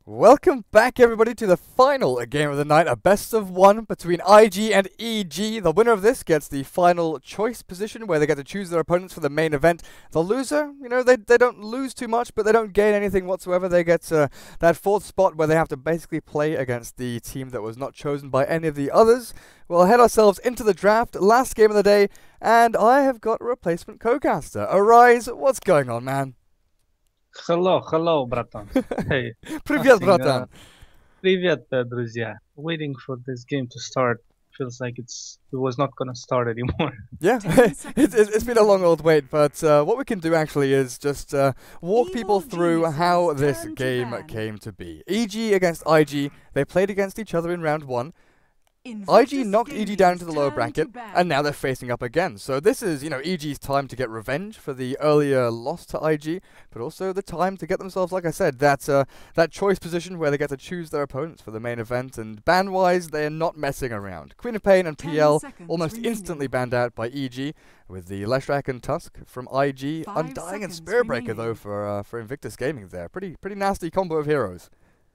Welcome back, everybody, to the final game of the night, a best of one between IG and EG. The winner of this gets the final choice position where they get to choose their opponents for the main event. The loser, they don't lose too much, but they don't gain anything whatsoever. They get that fourth spot where they have to basically play against the team that was not chosen by any of the others. We'll head ourselves into the draft, last game of the day, and I have got a replacement co-caster. Arise, what's going on, man? Hello, bratан. Hey, Привет, nothing, братан. Привет, друзья. Waiting for this game to start. Feels like it was not gonna start anymore. Yeah, it's been a long old wait, but what we can do actually is just walk people through how this game came to be. EG against IG, they played against each other in round one. IG knocked EG down into the lower bracket, and now they're facing up again. So this is, EG's time to get revenge for the earlier loss to IG, but also the time to get themselves, like I said, that choice position where they get to choose their opponents for the main event. And ban-wise, they are not messing around. Queen of Pain and PL almost instantly banned out by EG, with the Leshrac and Tusk from IG, Undying and Spiritbreaker though for Invictus Gaming there. Pretty nasty combo of heroes.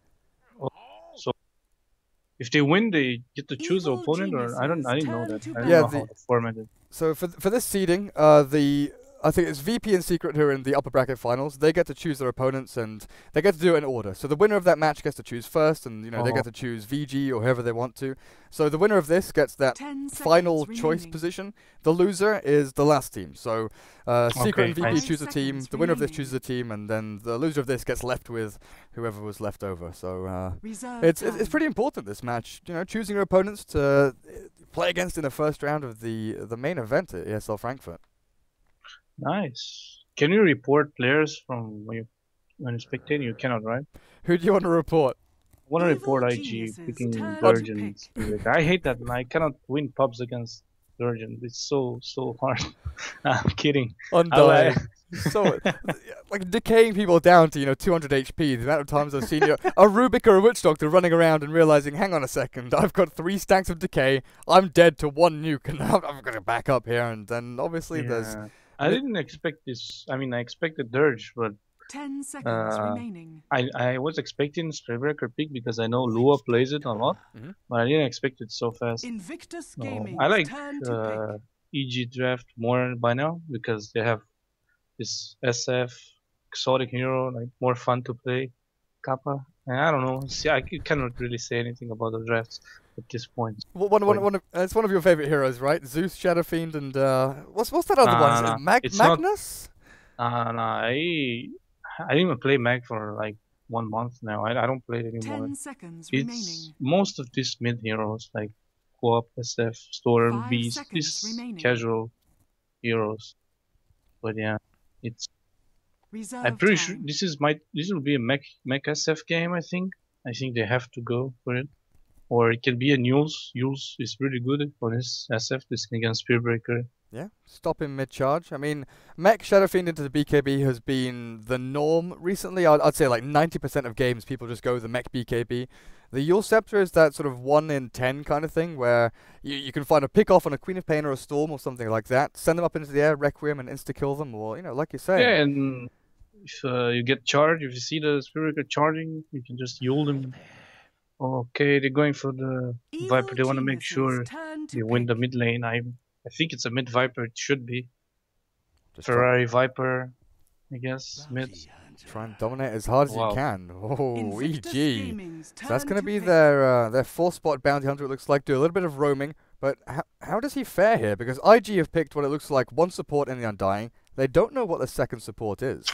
So if they win, they get to choose the opponent, or I didn't know that. I don't Yeah, know how the format is. So for this seeding, I think it's VP and Secret who are in the upper bracket finals. They get to choose their opponents, and they get to do it in order. So the winner of that match gets to choose first, and they get to choose VG or whoever they want to. So the winner of this gets that final choice position. The loser is the last team. So Secret and VP choose a team. The winner of this chooses a team, and then the loser of this gets left with whoever was left over. So it's pretty important, this match. Choosing your opponents to play against in the first round of the main event at ESL Frankfurt. Nice. Can you report players from when you spectate? You cannot, right? Who do you want to report? I want to report IG picking Virgins. I hate that, and I cannot win pubs against Virgins. It's so hard. I'm kidding. Undying. So, like, decaying people down to, 200 HP. The amount of times I've seen a Rubik or a Witch Doctor running around and realizing, hang on a second, I've got 3 stacks of decay, I'm dead to 1 nuke, and I'm going to back up here. And then, obviously, there's... I didn't expect this. I mean, I expected Dirge, but 10 seconds remaining. I was expecting Spiritbreaker pick because I know Lua plays it a lot, but I didn't expect it so fast. Invictus Gaming. I like EG draft more by now because they have this SF exotic hero, like more fun to play. Kappa. And I don't know. See, I cannot really say anything about the drafts at this point. It's one of your favorite heroes, right? Zeus, Shadow Fiend, and what's that other one? Magnus? I didn't even play Mag for like 1 month now. I don't play it anymore. 10 seconds remaining. Most of these mid heroes like Co-op, SF, Storm, Beast, these casual heroes. But yeah, I'm pretty sure this will be a Mech SF game. I think they have to go for it, or it can be a Yules. Yules is really good for his SF. This against Spiritbreaker. Yeah, stop him mid-charge. I mean, Mech Shadow Fiend into the BKB has been the norm recently. I'd say like 90% of games people just go the Mech BKB. The Yule Scepter is that sort of 1 in 10 kind of thing where you can find a pick-off on a Queen of Pain or a Storm or something like that, send them up into the air, Requiem, and insta-kill them, or, like you say. Yeah, and if you get charged, if you see the Spiritbreaker charging, you can just Yule them. Okay, they're going for the Viper. They want to make sure they win the mid lane. I think it's a mid Viper. It should be. Just Ferrari Viper, I guess. Mid. Try and dominate as hard as you can. Oh, EG. So that's going to be their 4th spot bounty hunter, it looks like. Do a little bit of roaming. But how does he fare here? Because IG have picked what it looks like 1 support in the Undying. They don't know what the 2nd support is.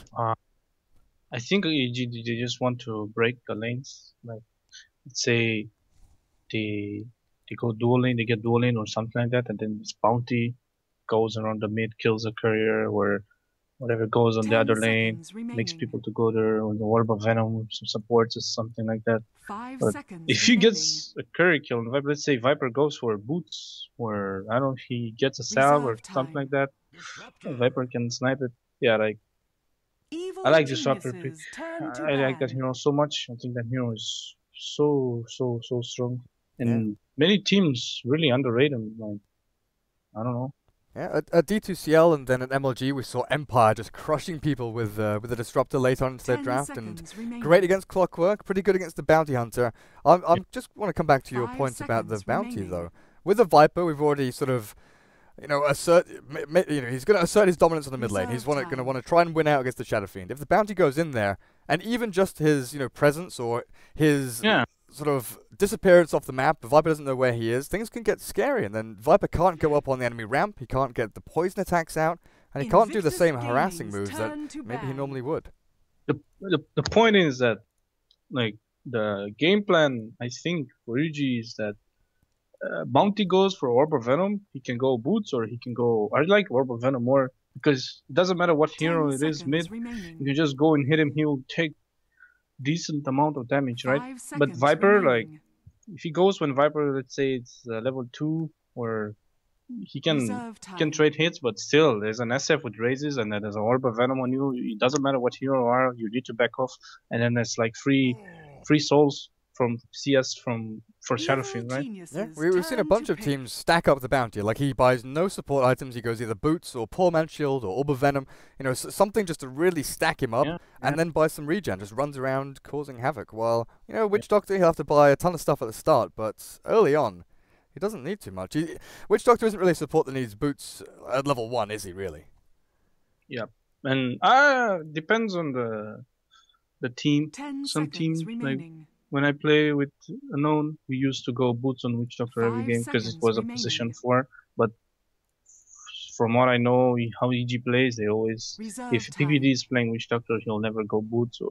I think EG, they just want to break the lanes. Like, let's say they go dual lane, they get dual lane or something like that, and then this bounty goes around the mid, kills a courier, or whatever goes on the other lane, makes people to go there, or the Orb of Venom, some supports or something like that. But if he gets a courier kill, let's say Viper goes for boots, or I don't know, he gets a salve or something like that, Viper can snipe it. Yeah, like, I like Disruptor pick. I like that hero so much. I think that hero is so strong. And many teams really underrate him. Like, I don't know. Yeah, at D2CL and then at MLG, we saw Empire just crushing people with the Disruptor late on into their 10 draft, and seconds remaining. great against Clockwork, pretty good against the Bounty Hunter. I'm just want to come back to your 5 point about the seconds Bounty remaining. though. With the Viper, we've already sort of, you know, he's going to assert his dominance on the mid lane. He's Reserve going to time. want to try and win out against the Shadow Fiend. If the Bounty goes in there, and even just his, you know, presence or his Yeah. sort of disappearance off the map, Viper doesn't know where he is, things can get scary, and then Viper can't go up on the enemy ramp, he can't get the poison attacks out, and he can't do the Invictus same harassing Gaming's moves that turn to maybe he ban. normally would. The point is that, like, the game plan, I think, for EG is that Bounty goes for Orb of Venom, he can go Boots, or he can go... I like Orb of Venom more, because it doesn't matter what 10 hero it is seconds mid, remaining. you can just go and hit him, he'll take decent amount of damage, right? 5 But seconds Viper, like, remaining. if he goes when Viper, let's say it's level 2, or he can Reserve time. trade hits, but still, there's an SF with raises, and then there's an Orb of Venom on you. It doesn't matter what hero you are, you need to back off, and then there's like free souls from CS for Shadowfield, right? Yeah, we've seen a bunch of teams stack up the Bounty. Like, he buys no support items, he goes either Boots or Poor Man's Shield or Orb of Venom, you know, something just to really stack him up, Yeah, and then buys some regen, just runs around causing havoc. While, you know, Witch Doctor, he'll have to buy a ton of stuff at the start, but early on, he doesn't need too much. Witch Doctor isn't really a support that needs Boots at level 1, is he, really? Yeah, and depends on the team. 10 Some seconds teams, like, remaining. when I play with Unknown, we used to go Boots on Witch Doctor every 5 game because it seconds was a remaining. position 4. But from what I know, how EG plays, they always, Reserve if time. PVD is playing Witch Doctor, he'll never go Boots.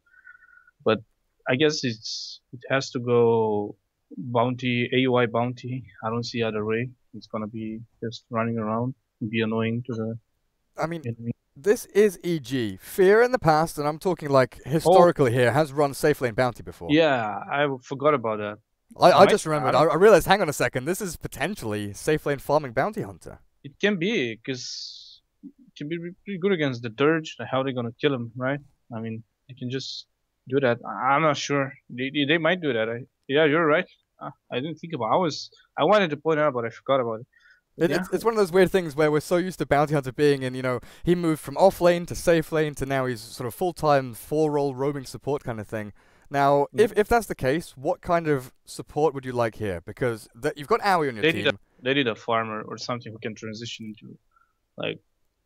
But I guess it has to go Bounty, AUI Bounty. I don't see other way. It's gonna be just running around and be annoying to the I mean, enemy. this is EG. Fear in the past, and I'm talking like historically here, has run safe lane Bounty before. Yeah, I forgot about that. I just remembered. I realized, hang on a second, this is potentially safe lane farming Bounty Hunter. It can be, because it can be pretty good against the Dirge. How they gonna kill him, right? I mean, you can just do that. I'm not sure. They might do that. Yeah, you're right. I didn't think about it. I wanted to point out, but I forgot about it. It's one of those weird things where we're so used to Bounty Hunter being in, you know, he moved from off lane to safe lane to now he's sort of full-time 4-role roaming support kind of thing. Now, if that's the case, what kind of support would you like here? Because you've got Aoi on your team. They need a farmer or something who can transition into, like,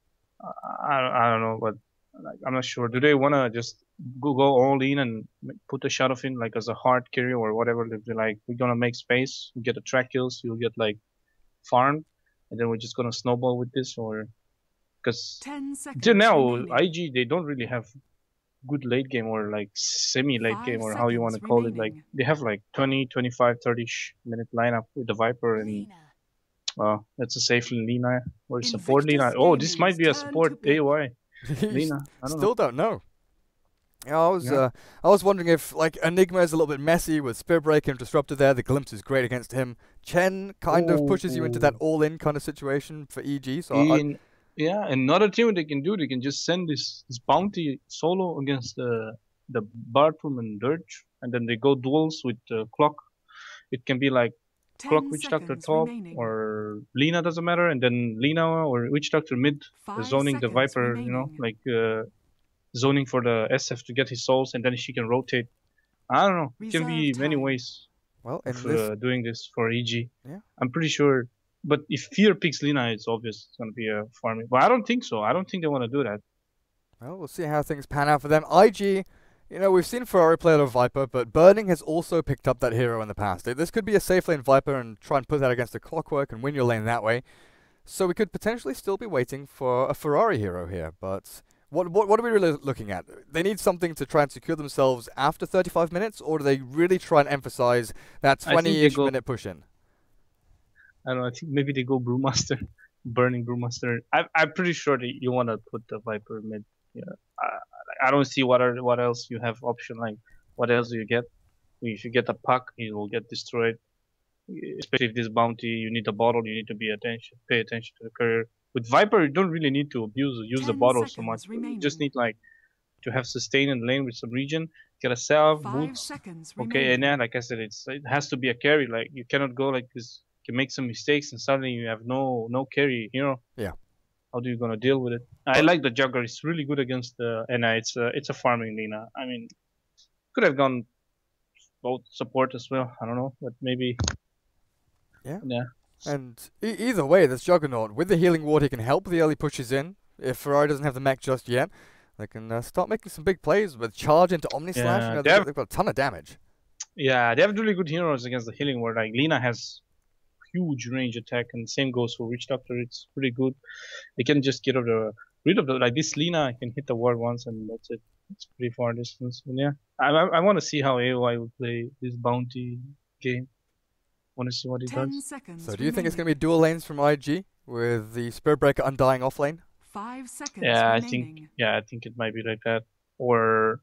I don't know, but like, I'm not sure. Do they want to just go all in and put the Shadow Fiend like as a hard carry or whatever? They're like, we're gonna make space, we get the track kills, you'll get like farmed, and then we're just gonna snowball with this, or because 10 seconds till now remaining. IG they don't really have good late game or like semi late 5 game or how you want to seconds call it. Like remaining. they have like 20, 25, 30 minute lineup with the Viper and that's a safe Lina or support Lina. Invictus Oh, this might be a Gaming's turn support to pick. AOI Lina. I don't Still know. don't know. Yeah, I was wondering if, like, Enigma is a little bit messy with Spirit Break and Disruptor there. The Glimpse is great against him. Chen kind of pushes you into that all-in kind of situation for EG. So Yeah, another thing they can do, they can just send this bounty solo against the Bartram and Dirge, and then they go duels with Clock. It can be like 10 Clock Witch Doctor seconds top remaining. or Lina, doesn't matter, and then Lina or Witch Doctor mid 5 zoning the seconds Viper, you know, remaining. like zoning for the SF to get his souls, and then she can rotate. I don't know. It can be Reserve many time. ways well, in of this, doing this for EG. Yeah. I'm pretty sure. But if Fear picks Lina, it's obvious it's going to be a farming. But I don't think so. I don't think they want to do that. well, we'll see how things pan out for them. IG, you know, we've seen Ferrari play a lot of Viper, but Burning has also picked up that hero in the past. This could be a safe lane Viper and try and put that against a Clockwork and win your lane that way. So we could potentially still be waiting for a Ferrari hero here, but what are we really looking at? They need something to try and secure themselves after 35 minutes, or do they really try and emphasize that I think they 20-ish go- minute push-in? I don't know. I think maybe they go Brewmaster, Burning Brewmaster. I'm pretty sure that you want to put the Viper mid. Yeah. I don't see what else you have option. Like, what else do you get? If you get a puck, it will get destroyed. Especially if this bounty, you need a bottle. You need to pay attention to the courier. With Viper, you don't really need to use the 10 bottle so seconds much. You remaining. just need like to have sustain in lane with some regen. Get a salve, 5 boots. seconds Okay, remaining. and then like I said, it has to be a carry. Like you cannot go like this. can make some mistakes and suddenly you have no carry hero. Yeah. How do you gonna deal with it? I like the Jugger. It's really good against the Ana. It's a farming Lina. I mean, could have gone both support as well. I don't know, but maybe. Yeah. Yeah. And either way, this Juggernaut, with the healing ward, he can help the early pushes in. If Ferrari doesn't have the mech just yet, they can start making some big plays with charge into Omni Slash. Yeah, You know, they've got a ton of damage. Yeah, they have really good heroes against the healing ward. Like Lina has huge range attack, and same goes for Witch Doctor. It's pretty good. They can just get rid of the like this Lina can hit the ward once and that's it. It's pretty far distance. And yeah, I want to see how AOI will play this bounty game. Want to see what he 10 does. seconds. So do you think it's going to be dual lanes from IG with the Spirit Breaker undying off lane? 5 seconds. Yeah, remaining. I think it might be like that, or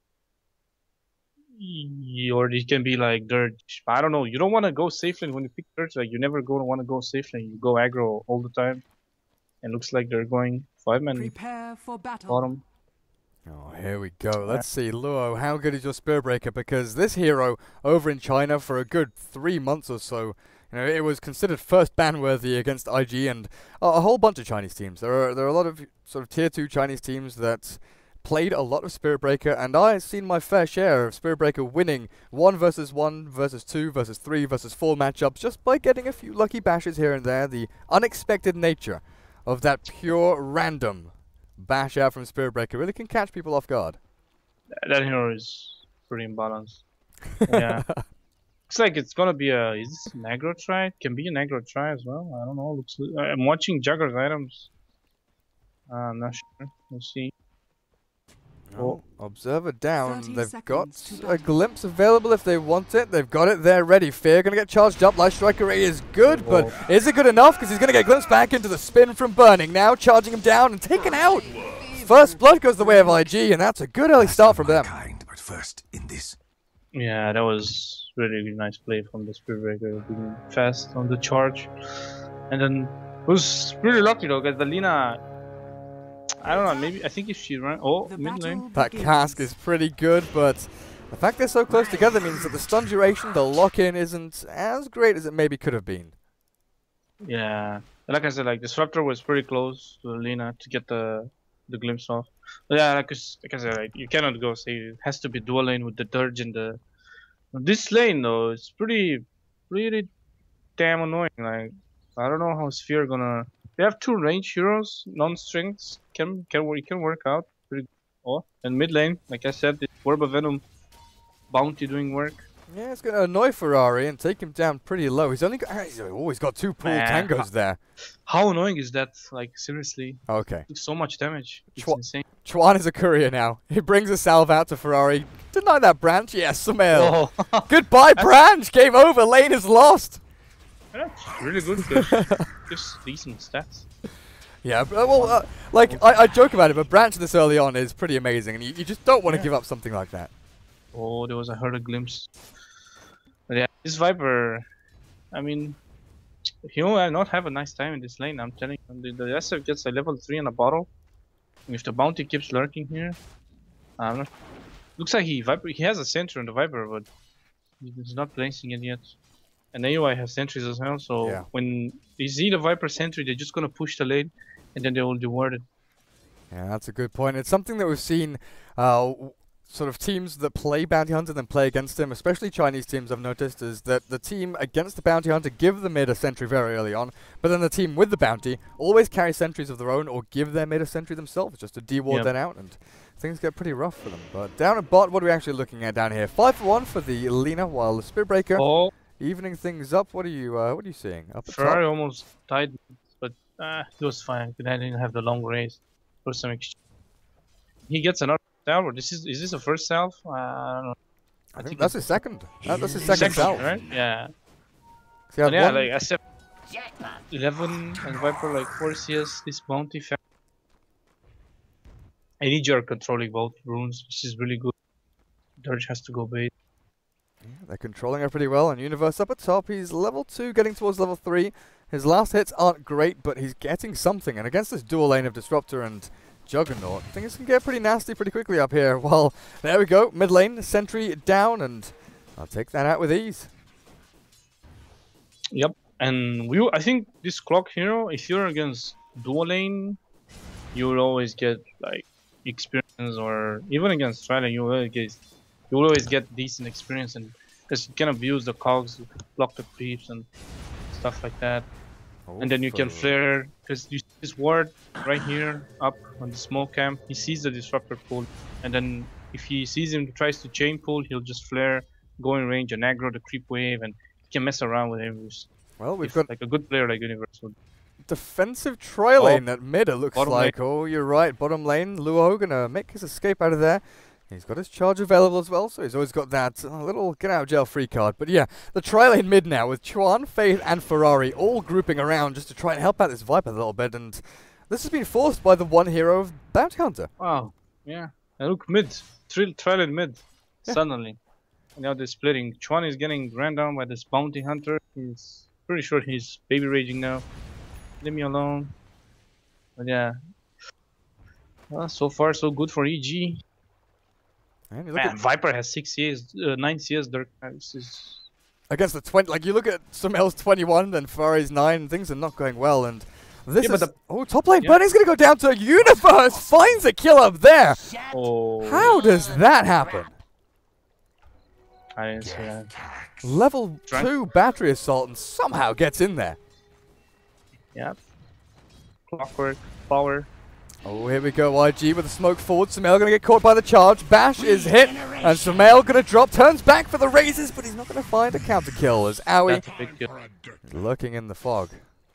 it can be like Dirge. I don't know. You don't want to go safe lane when you pick Dirge. Like you never want to go safe lane. You go aggro all the time. And looks like they're going 5-man Prepare for battle. bottom. Oh, here we go. Let's see, Luo, how good is your Spirit Breaker? Because this hero over in China for a good 3 months or so, you know, it was considered first ban worthy against IG and a whole bunch of Chinese teams. There are a lot of sort of tier 2 Chinese teams that played a lot of Spirit Breaker, and I've seen my fair share of Spirit Breaker winning 1 versus 1 versus 2 versus 3 versus 4 matchups just by getting a few lucky bashes here and there. The unexpected nature of that pure random bash out from Spirit Breaker really can catch people off guard. That hero is pretty imbalanced. Yeah. Looks like it's gonna be is this an aggro try? Can be an aggro try as well. I don't know. I'm watching Jugger's items. I'm not sure. We'll see. Oh, Observer down. 30 They've got seconds to a battle. glimpse available if they want it. They've got it there ready. Fear gonna get charged up. Light Striker Ray is good, but is it good enough? Because he's gonna get glimpsed back into the spin from Burning. Now charging him down and taken out. First blood goes the way of IG, and that's a good early start from them. But first in this. Yeah, that was really nice play from the Spirit Breaker, being fast on the charge. And then it was really lucky though, because the Lina, I don't know, maybe I think if she ran The mid lane. battle That begins. cask is pretty good, but the fact they're so close together means that the stun duration, the lock-in, isn't as great as it maybe could have been. Yeah. Like I said, like Disruptor was pretty close to Lina to get the glimpse off. But yeah, like I said, like, you cannot go say it has to be dual lane with the Dirge and the this lane though, it's pretty damn annoying. Like I don't know how Sphere gonna. They have 2 range heroes, non-strings can work out pretty. Oh, and mid lane, like I said, the Orb of Venom bounty doing work. Yeah, it's going to annoy Ferrari and take him down pretty low. He's always got 2 pool Man. tangos there. How annoying is that? Like seriously, Okay. so much damage. It's Chwa- insane. Chuan is a courier now. He brings a salve out to Ferrari. Deny that branch. Yes, Sumail. Oh, Goodbye, branch. Game over. Lane is lost. that's really good. 'Cause just decent stats. Yeah, like, I joke about it, but branch this early on is pretty amazing. And you just don't want to give up something like that. Oh, I heard a glimpse. But yeah, this Viper, I mean, he will not have a nice time in this lane, I'm telling you. The SF gets a level 3 in a bottle. And if the bounty keeps lurking here, I'm not. Looks like he has a sentry on the Viper, but he's not placing it yet. And AOI has sentries as well, so Yeah. when they see the Viper sentry, they're just gonna push the lane, and then they will reward it. Yeah, that's a good point. It's something that we've seen sort of teams that play Bounty Hunter then play against him, especially Chinese teams I've noticed, is that the team against the Bounty Hunter give the mid a sentry very early on, but then the team with the Bounty always carry sentries of their own or give their mid a sentry themselves just to de-ward that out, and things get pretty rough for them. But down at bot, what are we actually looking at down here? 5-1 for the Lina, while the Spirit Breaker Oh, evening things up. What are you seeing? Up at Ferrari top? almost died, but he was fine. He didn't have the long race for some exchange. He gets another salve. Is this a first salve? I don't know. I think that's his second. That's his second salve. right? Yeah. So you have But yeah, one- like I said, 11 and Viper like 4 CS. This bounty. I need your controlling both runes. This is really good. Dirge has to go bait. They're controlling her pretty well, and Universe up at top. He's level 2, getting towards level 3. His last hits aren't great, but he's getting something. And against this dual lane of Disruptor and Juggernaut, things can get pretty nasty pretty quickly up here. Well, there we go. Mid lane, sentry down, and I'll take that out with ease. Yep. And I think this clock hero, if you're against dual lane, you will always get like experience, or even against Triton, you will always get decent experience, and because you can abuse the cogs, block the creeps and stuff like that. And then you can flare, because you see this ward right here up on the smoke camp. He sees the disruptor pool, and then if he sees him tries to chain pull, he'll just flare, go in range and aggro the creep wave, and he can mess around with him. Well, we've got like a good player like Universe would. defensive tri lane at mid, it looks Bottom like. Oh, you're right. Bottom lane, Luo gonna make his escape out of there. He's got his charge available as well, so he's always got that little get-out-of-jail-free card. But yeah, the tri-lane mid now with Chuan, Faith, and Ferrari all grouping around just to try and help out this Viper a little bit. And this has been forced by the one hero of Bounty Hunter. Wow, yeah. And look, mid. Tri-lane mid, suddenly. And now they're splitting. Chuan is getting ran down by this Bounty Hunter. He's pretty sure he's baby raging now. Leave me alone. But yeah. Well, so far so good for EG. Man, Viper has 9 CS Dirk. This is against the 20, like you look at Sumel's 21, then Ferrari's 9, things are not going well, and this is... Oh, top lane, Burning's gonna go down to Universe, finds a kill up there! Oh. How does that happen? I didn't see that. Level 2 battery assault and somehow gets in there. Yep. Clockwork, power. Oh, here we go, IG with the smoke forward. Sumail gonna get caught by the charge. Bash is hit, and Sumail gonna drop, turns back for the raises, but he's not gonna find a counter kill as Aoi is lurking in the fog.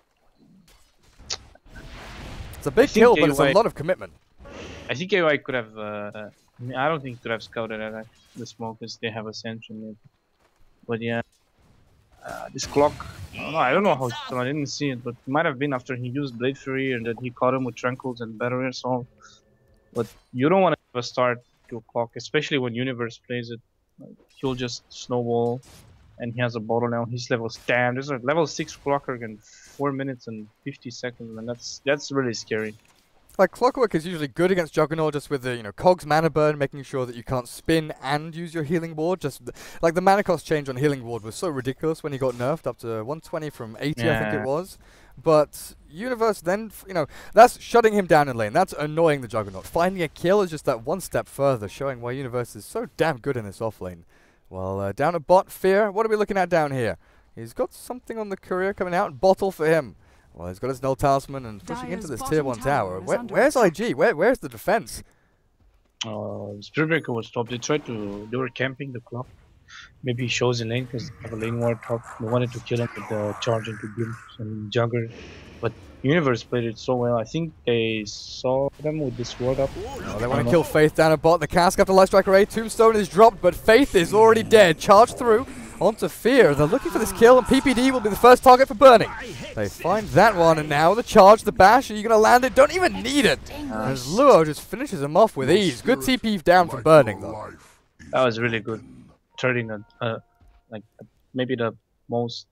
It's a big kill, but it's a lot of commitment. I think AI could have. I don't think could have scouted at the smoke because they have Ascension. But yeah, this clock. I don't know how. I didn't see it, but it might have been after he used Blade Fury and then he caught him with Tranquils and Battery Assault. But you don't want to have a start to a clock, especially when Universe plays it. Like, he'll just snowball, and he has a bottle now. He's level damn. There's a level 6 clocker in 4 minutes and 50 seconds, and that's really scary. Like, Clockwork is usually good against Juggernaut just with the, Cogs mana burn, making sure that you can't spin and use your healing ward. Just, like, the mana cost change on healing ward was so ridiculous when he got nerfed up to 120 from 80, I think it was. But Universe then, that's shutting him down in lane. That's annoying the Juggernaut. Finding a kill is just that one step further, showing why Universe is so damn good in this off lane. Well, down at bot, Fear, what are we looking at down here? He's got something on the courier coming out. Bottle for him. Well, he's got his Null Talisman and pushing into this tier 1 tower. Where's IG? Where's the defense? Spirit Breaker was top. They were camping the clock. Maybe he shows in lane because they have a lane ward top. They wanted to kill him with the charge into Guild and Jugger. But Universe played it so well. I think they saw them with this ward up. Oh, they want to kill Faith down at bot. The cask after Light Strike Array. Tombstone is dropped, but Faith is already dead. Charged through. Onto Fear. They're looking for this kill, and PPD will be the first target for Burning. They find that one, and now the charge, the bash. Are you going to land it? Don't even need it. As Luo just finishes him off with ease. Good TP down for Burning, though. That was really good. Turning like maybe the most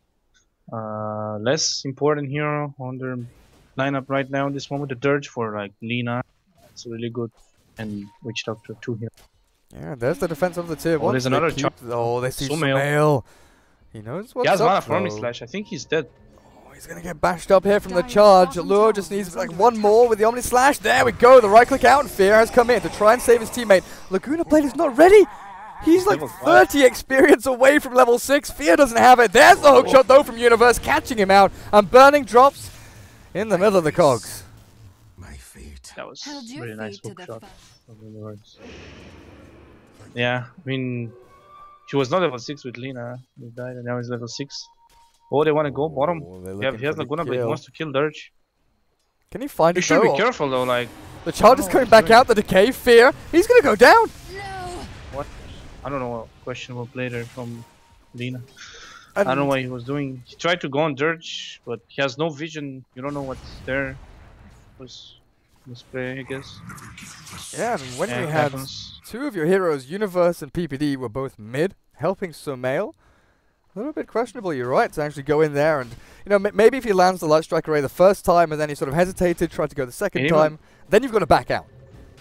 less important hero on their lineup right now in this moment. The Dirge for like Lina. It's really good. And Witch Doctor 2 here. Yeah, there's the defense of the tier 1. There's another charge. Oh, they see Sumail. He knows what's up. He has mana for me slash. I think he's dead. Oh, he's gonna get bashed up here from the charge. Luo just needs like one more with the Omni Slash. There we go. The right click out, and Fear has come in to try and save his teammate. Laguna Blade is not ready. He's like 30 experience away from level 6. Fear doesn't have it. There's the hook shot though from Universe, catching him out, and Burning drops in the middle of the cogs. My fate. That was really nice hook shot from Universe. Yeah, I mean, he was not level 6 with Lina. He died, and now he's level 6. Oh, they want to go bottom. He has Laguna Blade. He wants to kill Dirge. Can he find it? You should be careful though. Like the charge is coming back out. The decay, Fear. He's gonna go down. What? I don't know. Questionable play there from Lina. I don't know what he was doing. He tried to go on Dirge, but he has no vision. You don't know what's there. Was misplay, I guess. Yeah, and when you had two of your heroes, Universe and PPD, were both mid, helping Sumail. A little bit questionable, you're right, to actually go in there and, maybe if he lands the Light Strike Array the first time and then he sort of hesitated, tried to go the second time, then you've got to back out.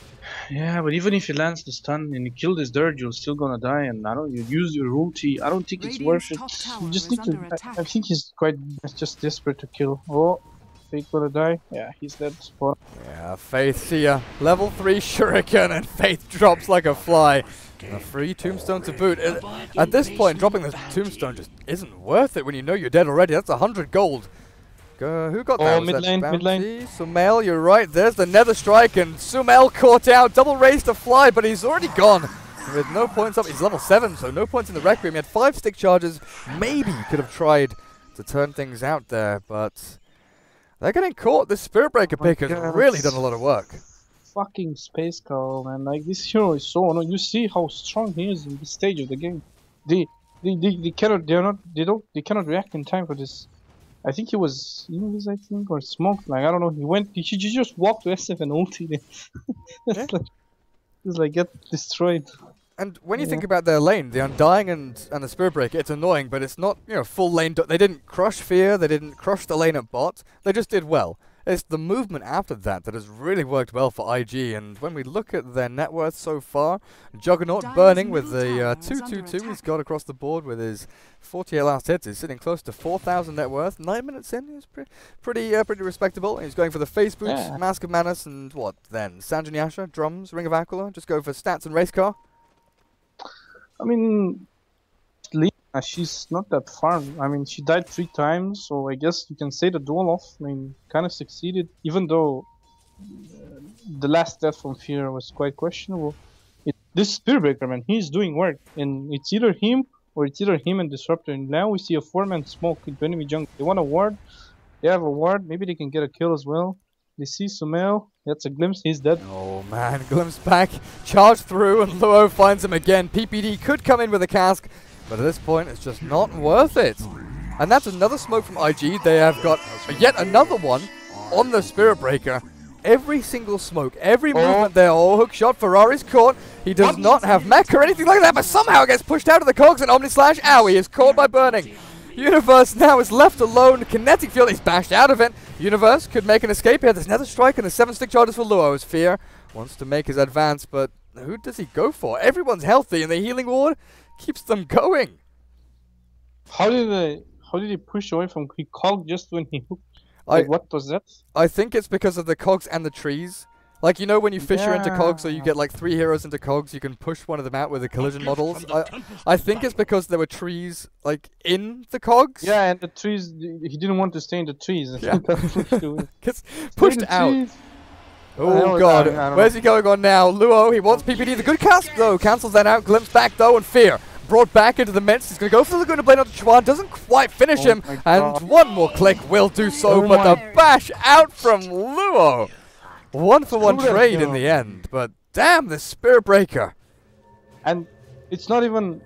Yeah, but even if he lands the stun and you kill this dirt, you're still gonna die. And I don't. You use your ulti. I don't think it's worth Radiant's it. top tower You just is need to. under attack. I think he's quite just desperate to kill. Oh, Fate gonna die. Yeah, he's dead. Spot. Yeah, Faith, see ya. Level 3 Shuriken, and Faith drops like a fly. A free tombstone to boot. At this point, dropping the tombstone just isn't worth it when you know you're dead already. That's 100 gold. Who got that? Oh, Was mid that lane, mid lane. Bounty? Sumail, you're right. There's the Nether Strike, and Sumail caught out. Double raise to fly, but he's already gone. With no points up. He's level 7, so no points in the Requiem. He had 5 stick charges. Maybe could have tried to turn things out there, but they're getting caught. This Spirit Breaker pick has really done a lot of work. Fucking Space Cow, man. Like, this hero is so annoying. You see how strong he is in this stage of the game. They cannot react in time for this. I think he was English, I think, or smoked. Like, I don't know. He just walked to SF and ulted. Just like get destroyed. And when you think about their lane, the Undying and the Spirit Breaker, it's annoying, but it's not, full lane. They didn't crush Fear, they didn't crush the lane at bot. They just did well. It's the movement after that that has really worked well for IG. And when we look at their net worth so far, Juggernaut burning with the 222 he's got across the board with his 48 last hits. He's sitting close to 4,000 net worth. 9 minutes in, he's pretty respectable. He's going for the face boots, Mask of Manus, and what then? Sanjin Yasha, drums, Ring of Aquila. Just go for stats and race car. I mean, she's not that far. I mean, she died 3 times, so I guess you can say the duel off. I mean, kind of succeeded, even though the last death from Fear was quite questionable. This Spirit Breaker, man, he's doing work, and it's either him and Disruptor. And now we see a 4-man smoke into enemy jungle. They want a ward. They have a ward. Maybe they can get a kill as well. They see Sumail. That's a glimpse. He's dead. Oh man, glimpse back, charge through, and Luo finds him again. PPD could come in with a cask, but at this point, it's just not worth it. And that's another smoke from IG. They have got yet another one on the Spirit Breaker. Every single smoke, every movement there. Oh, hook shot. Ferrari's caught. He does not have mech or anything like that, but somehow gets pushed out of the cogs, and Omni Slash, ow, he is caught by burning. Universe now is left alone. Kinetic Field, he's bashed out of it. Universe could make an escape here. There's another strike and the 7 stick charges for Luo as Fear wants to make his advance, but who does he go for? Everyone's healthy, and the healing ward keeps them going. How did he push away from he cog just when he hooked? Like, what was that? I think it's because of the cogs and the trees. Like, when you fissure into cogs, so you get like 3 heroes into cogs, you can push one of them out with the collision models. I think it's because there were trees, like, in the cogs. Yeah, and the trees, he didn't want to stay in the trees. Yeah. Gets pushed out. Oh god, where's he going on now? Luo, he wants PPD, the good cast though, cancels that out, glimpse back though, and Fear brought back into the midst. He's going to go for the Laguna Blade onto Chuan, doesn't quite finish him, and one more click will do so, but the bash out from Luo. 1-for-1 trade in the end, but damn, this Spirit Breaker. And it's not even,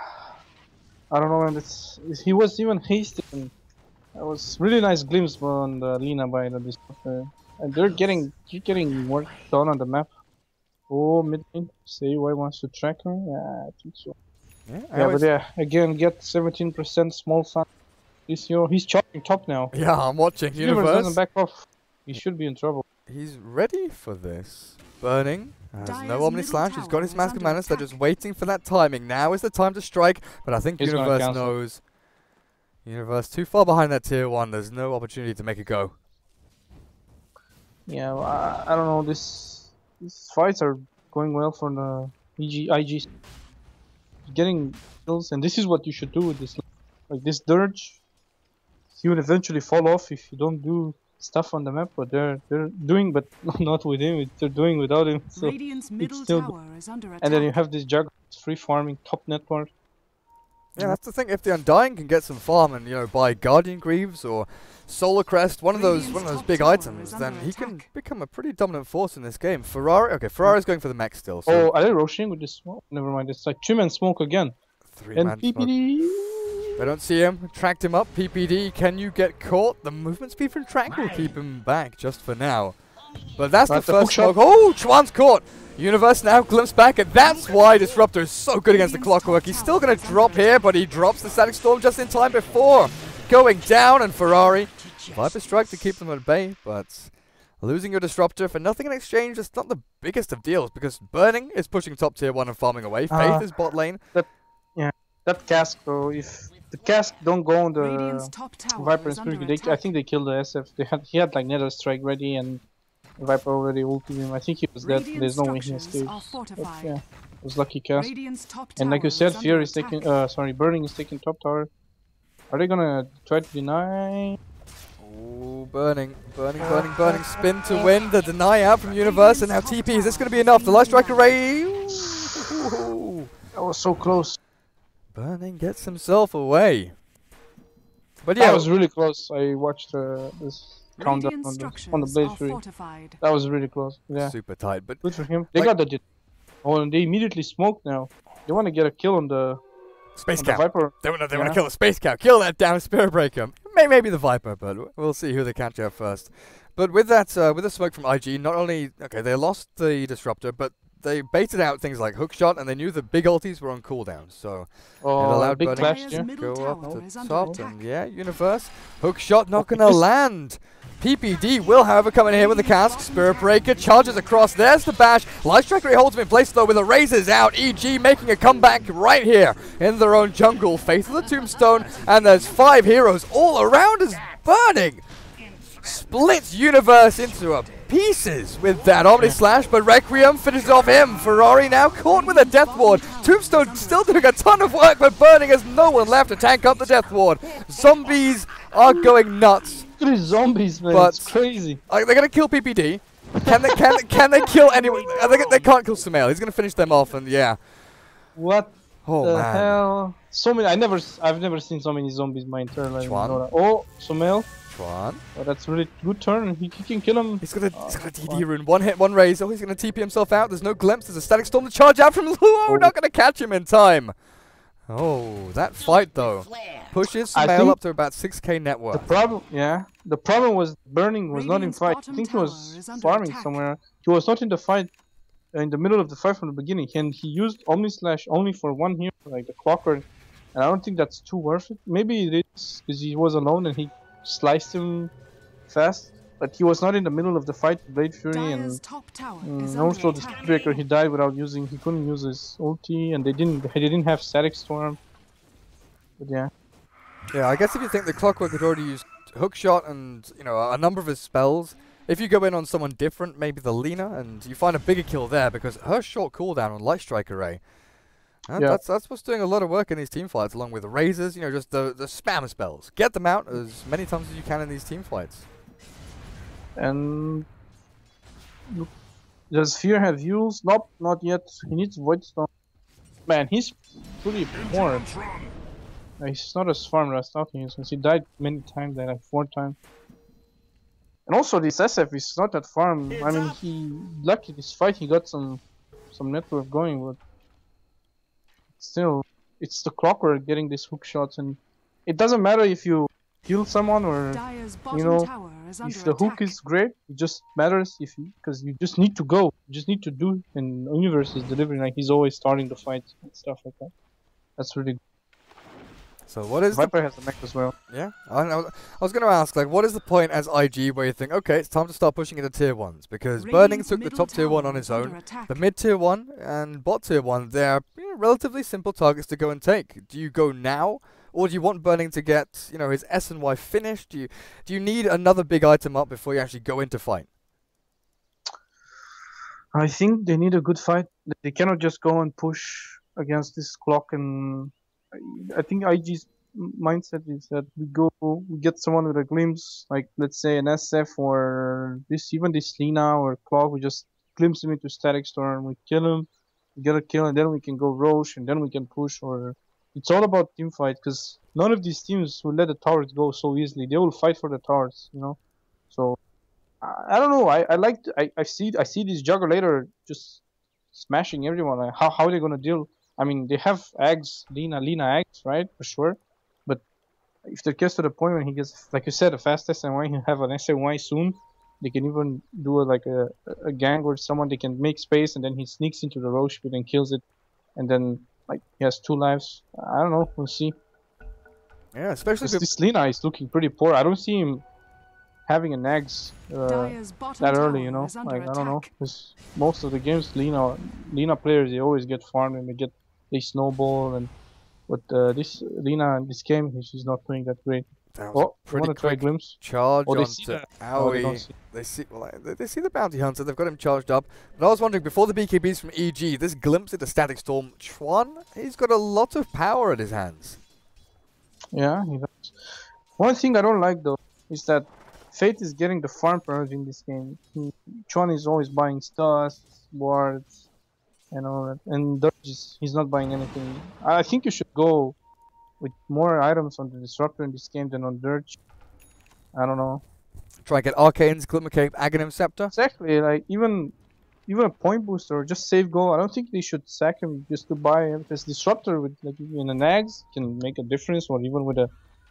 I don't know, and he was even hasty. And that was really nice glimpse on the Lina by the Disruptor. And they're getting work done on the map. Oh, mid lane. Say why wants to track her? Yeah, I think so. Yeah, but yeah, again, get 17% small sun. This hero, he's chopping top now. Yeah, I'm watching. Universe doesn't back off. He should be in trouble. He's ready for this. Burning. Has no Omni Slash. He's got his Mask of Manus. They're just waiting for that timing. Now is the time to strike. But I think Universe knows. Universe too far behind that tier 1. There's no opportunity to make it go. Yeah, well, I don't know. These fights are going well for the IG. Getting kills, and this is what you should do with this. Like this Dirge, he will eventually fall off if you don't do stuff on the map. But they're doing, but not with him. They're doing without him. So Radiant's middle tower is under attack. And then you have this Juggernaut free farming top network. Yeah, that's the thing. If the Undying can get some farm and buy Guardian Greaves or Solar Crest, one of those big items, then he can become a pretty dominant force in this game. Ferrari's going for the mech still. So are they rushing with this smoke? Never mind. It's like 2-man smoke again. 3-man smoke. They don't see him. Tracked him up. PPD, can you get caught? The movement speed from track will keep him back just for now. But that's the first smoke. Oh, Chuan's caught. Universe now glimpsed back, and that's why Disruptor is so good against the Clockwork. He's still going to drop here, but he drops the Static Storm just in time before going down, and Ferrari Viper Strike to keep them at bay, but Losing your disruptor for nothing in exchange is not the biggest of deals, because Burning is pushing top tier 1 and farming away. Faith is bot lane. That cask though, if the cask don't go on the Radiant's top tower Viper and is under Spirit, I attack. think they killed the SF. He had like Nether Strike ready and Viper already ulted him. I think he was dead. There's no way he Radiant escaped. structures are But, fortified. yeah, it was lucky cast. Radiant's top And like you tower said, is Fear under is taking. attack. Burning is taking top tower. Are they gonna try to deny? Ooh, Burning. Spin to win. The deny out from Universe, and now TP. Is this going to be enough? The Light Strike Array. Ooh. That was so close. Burning gets himself away. But yeah, That was really close. I watched this countdown Radiant on the structures Blade are Fury. fortified. That was really close. Yeah, super tight. But good for him. They Like- got the jet. Oh, and they immediately smoked now. They want to get a kill on the Space on the Cow. Viper. They want to Yeah. kill the Space Cow. Kill that damn Spirit Breaker. Maybe the Viper, but we'll see who they catch out first. But with that, with the smoke from IG, not only they lost the disruptor, but they baited out things like hookshot, and they knew the big ultis were on cooldown. So it Oh, allowed big Burning clash, Dire's yeah. middle go up tower to is under top, attack. and yeah, Universe hookshot not gonna land. PPD will, however, come in here with the cask. Spirit Breaker charges across. There's the bash. Light Strike Ray holds him in place though with the razors out. EG making a comeback right here in their own jungle. Faith of the Tombstone, and there's 5 heroes all around us. Burning splits Universe into pieces with that Omni Slash, but Requiem finishes off him. Ferrari now caught with a Death Ward. Tombstone still doing a ton of work, but Burning has no one left to tank up the Death Ward. Zombies are going nuts. 3 zombies, man. But- It's crazy. They're gonna kill PPD. Can they kill anyone? They can't kill Sumail. He's gonna finish them off, and yeah. What Oh the man. hell? So many. I've never seen so many zombies in my entire life. in Chuan. Dota. Oh, Sumail. Chuan. Oh, that's really good turn. He can kill him. He's got a DD rune. One hit, one raise. Oh, he's gonna TP himself out. There's no glimpse. There's a static storm to charge out from Luo. Not gonna catch him in time. Oh, that fight though pushes I Sumail think up to about 6k net The worth. problem, yeah. The problem was Burning was not in Radiant's fight. I bottom think he tower was is under farming attack. somewhere. He was not in the fight, in the middle of the fight from the beginning. And he used Omni Slash only for one hero, like the Clockwork. And I don't think that's too worth it. Maybe it is because he was alone and he sliced him fast. But he was not in the middle of the fight with Blade Fury, Dire's and top tower is under also the attack. Breaker he died without using. He couldn't use his ulti, and they didn't have Static Storm. But yeah. Yeah, I guess if you think the Clockwork had already used hookshot and a number of his spells, if you go in on someone different, maybe the Lina, and you find a bigger kill there because her short cooldown on Light Strike Array. And Yeah. that's what's doing a lot of work in these team fights, along with the razors, just the spam spells. Get them out as many times as you can in these team fights. And look, does Fear have views? Nope, not yet. He needs Void Stone. Man, he's pretty poor. He's not as farmed as I thought he is, because he died many times, like 4 times. And also this SF is not that farm. I mean, lucky this fight he got some network going, but still, it's the Clockwork getting these hook shots, and it doesn't matter if you kill someone or Dire's bottom know, tower is under if the hook attack. is great. It just matters because you just need to go. You just need to do, and Universe is delivering. Like he's always starting the fight and stuff like that. That's really good. So what is the Viper has the mech as well. Yeah, I was going to ask, what is the point as IG where you think, okay, it's time to start pushing into tier 1s? Because Burning Radiant's took the middle top tier 1 tower on his is under own. attack. The mid tier 1 and bot tier 1, they're relatively simple targets to go and take. Do you go now? Or do you want Burning to get, his S and Y finished? Do you need another big item up before you actually go into fight? I think they need a good fight. They cannot just go and push against this clock. And I think IG's mindset is that we get someone with a glimpse, like let's say an SF or even this Lina or Clock. We just glimpse him into Static Storm. We kill him, we get a kill, and then we can go Roche, and then we can push. Or it's all about team fight, because none of these teams will let the towers go so easily. They will fight for the towers, So I don't know. I see this Juggler just smashing everyone. Like, how are they gonna deal? I mean, they have Ags, Lina Ags, right, for sure. But if they gets to the point when he gets, like you said, a fast SNY, he'll have an SNY soon. They can even do a gang with someone. They can make space, and then he sneaks into the Roche pit and kills it, and then he has 2 lives. I don't know. We'll see. Yeah, especially if This Lina is looking pretty poor. I don't see him having an eggs that early, you know. Like I don't know, because most of the games Lina players they always get farmed and they snowball and but this Lina in this game she's not doing that great. That was a pretty wanna try quick glimpse? charge Oh, they onto see that. Aoi. They see the bounty hunter. They've got him charged up. But I was wondering before the BKBs from EG, this glimpse into Static Storm, Chuan, he's got a lot of power at his hands. Yeah, he does. One thing I don't like though is that Fate is getting the farm priority in this game. Chuan is always buying stars, wards, and all that. And Dirge he's not buying anything. I think you should go with more items on the Disruptor in this game than on Dirge. I don't know. Try and get Arcanes, Glimmer Cape, Aghanim Scepter. Exactly, like even a point booster or just save goal. I don't think they should sack him just to buy him. Because Disruptor with like in an Ags can make a difference, or even with a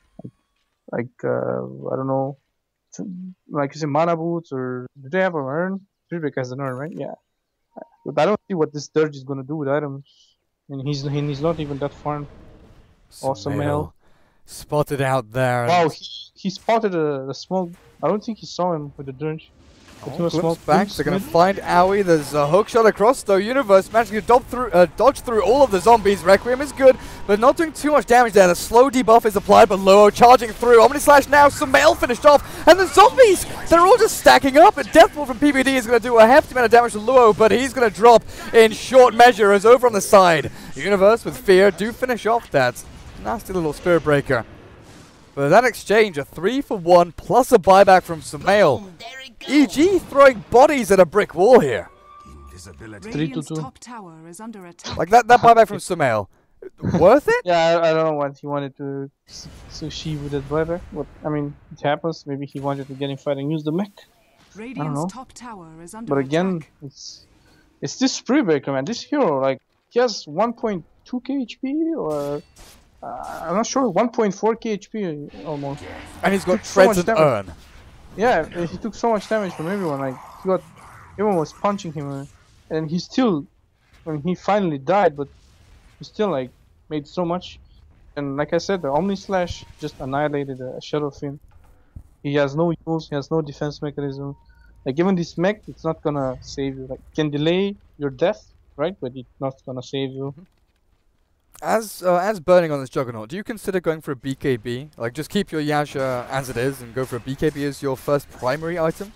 I don't know, like you say mana boots, or do they have a urn? Freebeck has an urn, right? Yeah. But I don't see what this Dirge is gonna do with items. I mean, he's not even that farm. Awesome mail. Spotted out there. Wow, he spotted a small. I don't think he saw him with the Dirge. Glimpse back. They're going to find Aoi. There's a hook shot across, though. Universe managing to dodge through all of the zombies. Requiem is good, but not doing too much damage there. The slow debuff is applied, but Luo charging through. Omni Slash now. Sumail finished off, and the zombies, they're all just stacking up. And Deathball from PBD is going to do a hefty amount of damage to Luo, but he's going to drop in short measure as over on the side. Universe with Fear do finish off that nasty little Spirit Breaker. But that exchange, a 3-for-1 plus a buyback from Sumail. EG throwing bodies at a brick wall here. 3-2. Top tower is under attack. Like that buyback from Sumail. Worth it? Yeah, I don't know what he wanted to achieve with that buyback. But I mean, it happens. Maybe he wanted to get in fight and use the mech. I don't know. Top tower is under But again, attack. it's this Spirit Breaker, man. This hero, like, he has 1.2k HP or I'm not sure, 1.4k HP almost. And he's got so treads and urn. Yeah, he took so much damage from everyone. Like everyone was punching him, and he still, when he finally died, but he still like made so much. And like I said, the Omni Slash just annihilated a Shadow Fin. He has no use. He has no defense mechanism. Like even this mech, it's not gonna save you. Like it can delay your death, right? But it's not gonna save you. As burning on this Juggernaut, do you consider going for a BKB? Like, just keep your Yasha as it is and go for a BKB as your first primary item?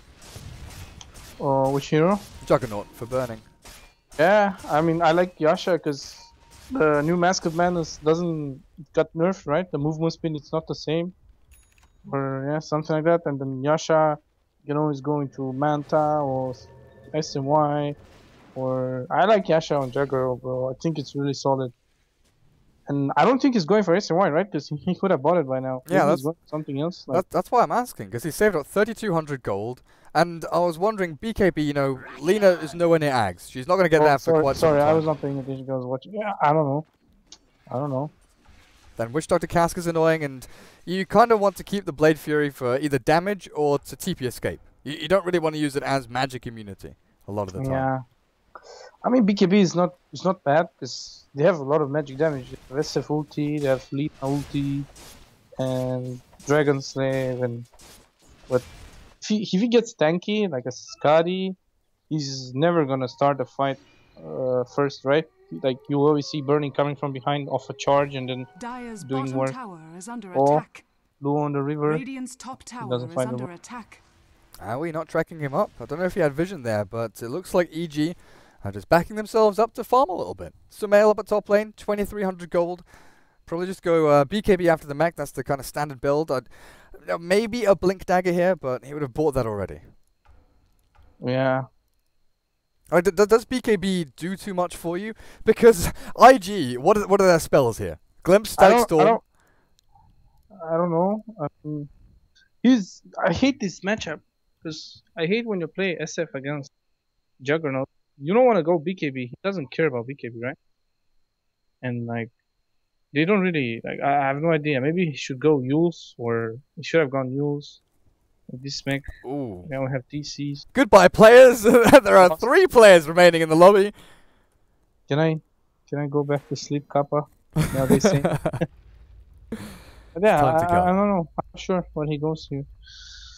Which hero? Juggernaut for burning. Yeah, I mean, I like Yasha because the new Mask of Madness got nerfed, right? The movement speed, it's not the same. Or, yeah, something like that. And then Yasha, is going to Manta or SMY. Or, I like Yasha on Juggernaut, bro. I think it's really solid. And I don't think he's going for SMY, right? Because he could have bought it by now. Yeah, that's something else. Like that's why I'm asking, because he saved up 3,200 gold. And I was wondering, BKB, Lina is nowhere near Ags. She's not going to get that for quite some time. Sorry, I was not paying attention. I was watching. Yeah, I don't know. Then Witch Doctor Cask is annoying, and you kind of want to keep the Blade Fury for either damage or to TP escape. You don't really want to use it as magic immunity a lot of the time. Yeah. I mean, BKB is not bad because they have a lot of magic damage. They have SF ulti, they have Lina ulti, and Dragon Slave, but if he gets tanky like a Skadi, he's never gonna start a fight first, right? Like you always see Burning coming from behind off a charge and then Dire's doing bottom work. tower is under Or attack. Blue on the river. Radiant's top tower doesn't is find under the attack. Are we not tracking him up? I don't know if he had vision there, but it looks like EG are just backing themselves up to farm a little bit. Sumail up at top lane, 2,300 gold. Probably just go BKB after the mech. That's the kind of standard build. Maybe a Blink Dagger here, but he would have bought that already. Yeah. Does BKB do too much for you? Because IG, what are their spells here? Glimpse, Static Storm. I don't know. I hate this matchup because I hate when you play SF against Juggernaut. You don't want to go BKB. He doesn't care about BKB, right? And like, they don't really like. I have no idea. Maybe he should go Yules, or he should have gone Yules. This mech. Ooh. Now we have DCs. Goodbye, players. There are 3 players remaining in the lobby. Can I go back to sleep, Kappa? Now they say. But yeah, I don't know. I'm not sure what he goes to.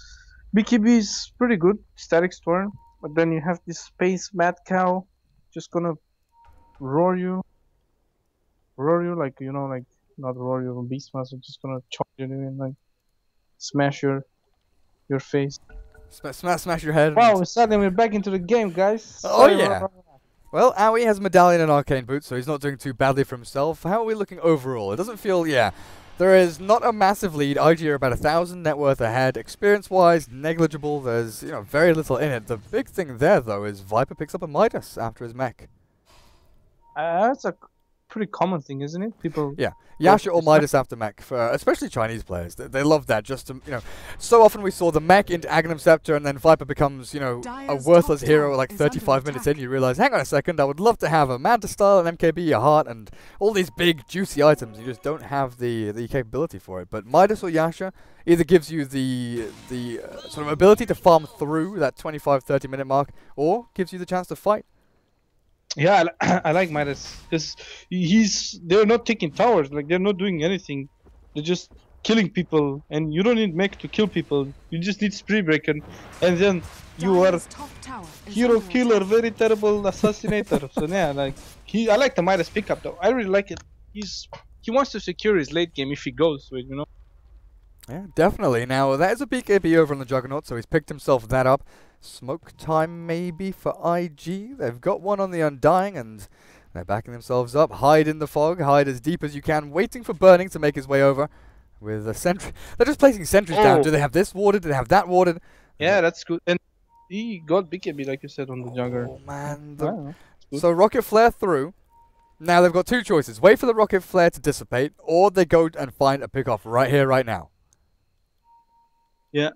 BKB is pretty good, static storm, but then you have this space mad cow, just gonna roar you like like not roar you, Beastmaster, just gonna charge you and like smash your face. Smash your head. Wow, suddenly we're back into the game, guys. Oh yeah. Well, Aoi has Medallion and Arcane Boots, so he's not doing too badly for himself. How are we looking overall? It doesn't feel, there is not a massive lead. IG are about 1,000 net worth ahead. Experience-wise, negligible. There's, very little in it. The big thing there, though, is Viper picks up a Midas after his mech. That's a pretty common thing, isn't it? People. Yeah, Yasha or Midas after mech, for especially Chinese players. They love that. Just to, so often we saw the mech into Aghanim Scepter, and then Viper becomes, a worthless hero like 35 minutes in. You realize, hang on a second, I would love to have a Manta style, an MKB, a heart, and all these big juicy items. You just don't have the capability for it. But Midas or Yasha either gives you the sort of ability to farm through that 25-30 minute mark, or gives you the chance to fight. Yeah, I like Midas because they're not taking towers, like they're not doing anything. They're just killing people, and you don't need mech to kill people. You just need spree breaker, and then you are hero killer, very terrible assassinator. So yeah, like I like the Midas pickup though. I really like it. He wants to secure his late game if he goes with, Yeah, definitely. Now that is a BKB over on the Juggernaut, so he's picked himself that up. Smoke time maybe for IG. They've got one on the Undying, and they're backing themselves up. Hide in the fog, hide as deep as you can, waiting for Burning to make his way over. With a sentry, they're just placing sentries down. Do they have this warded? Do they have that warded? Yeah, that's good. And he got BKB, like you said, on the Jugger. Oh man. So Rocket Flare through. Now they've got two choices. Wait for the Rocket Flare to dissipate, or they go and find a pick-off right here, right now. Yeah.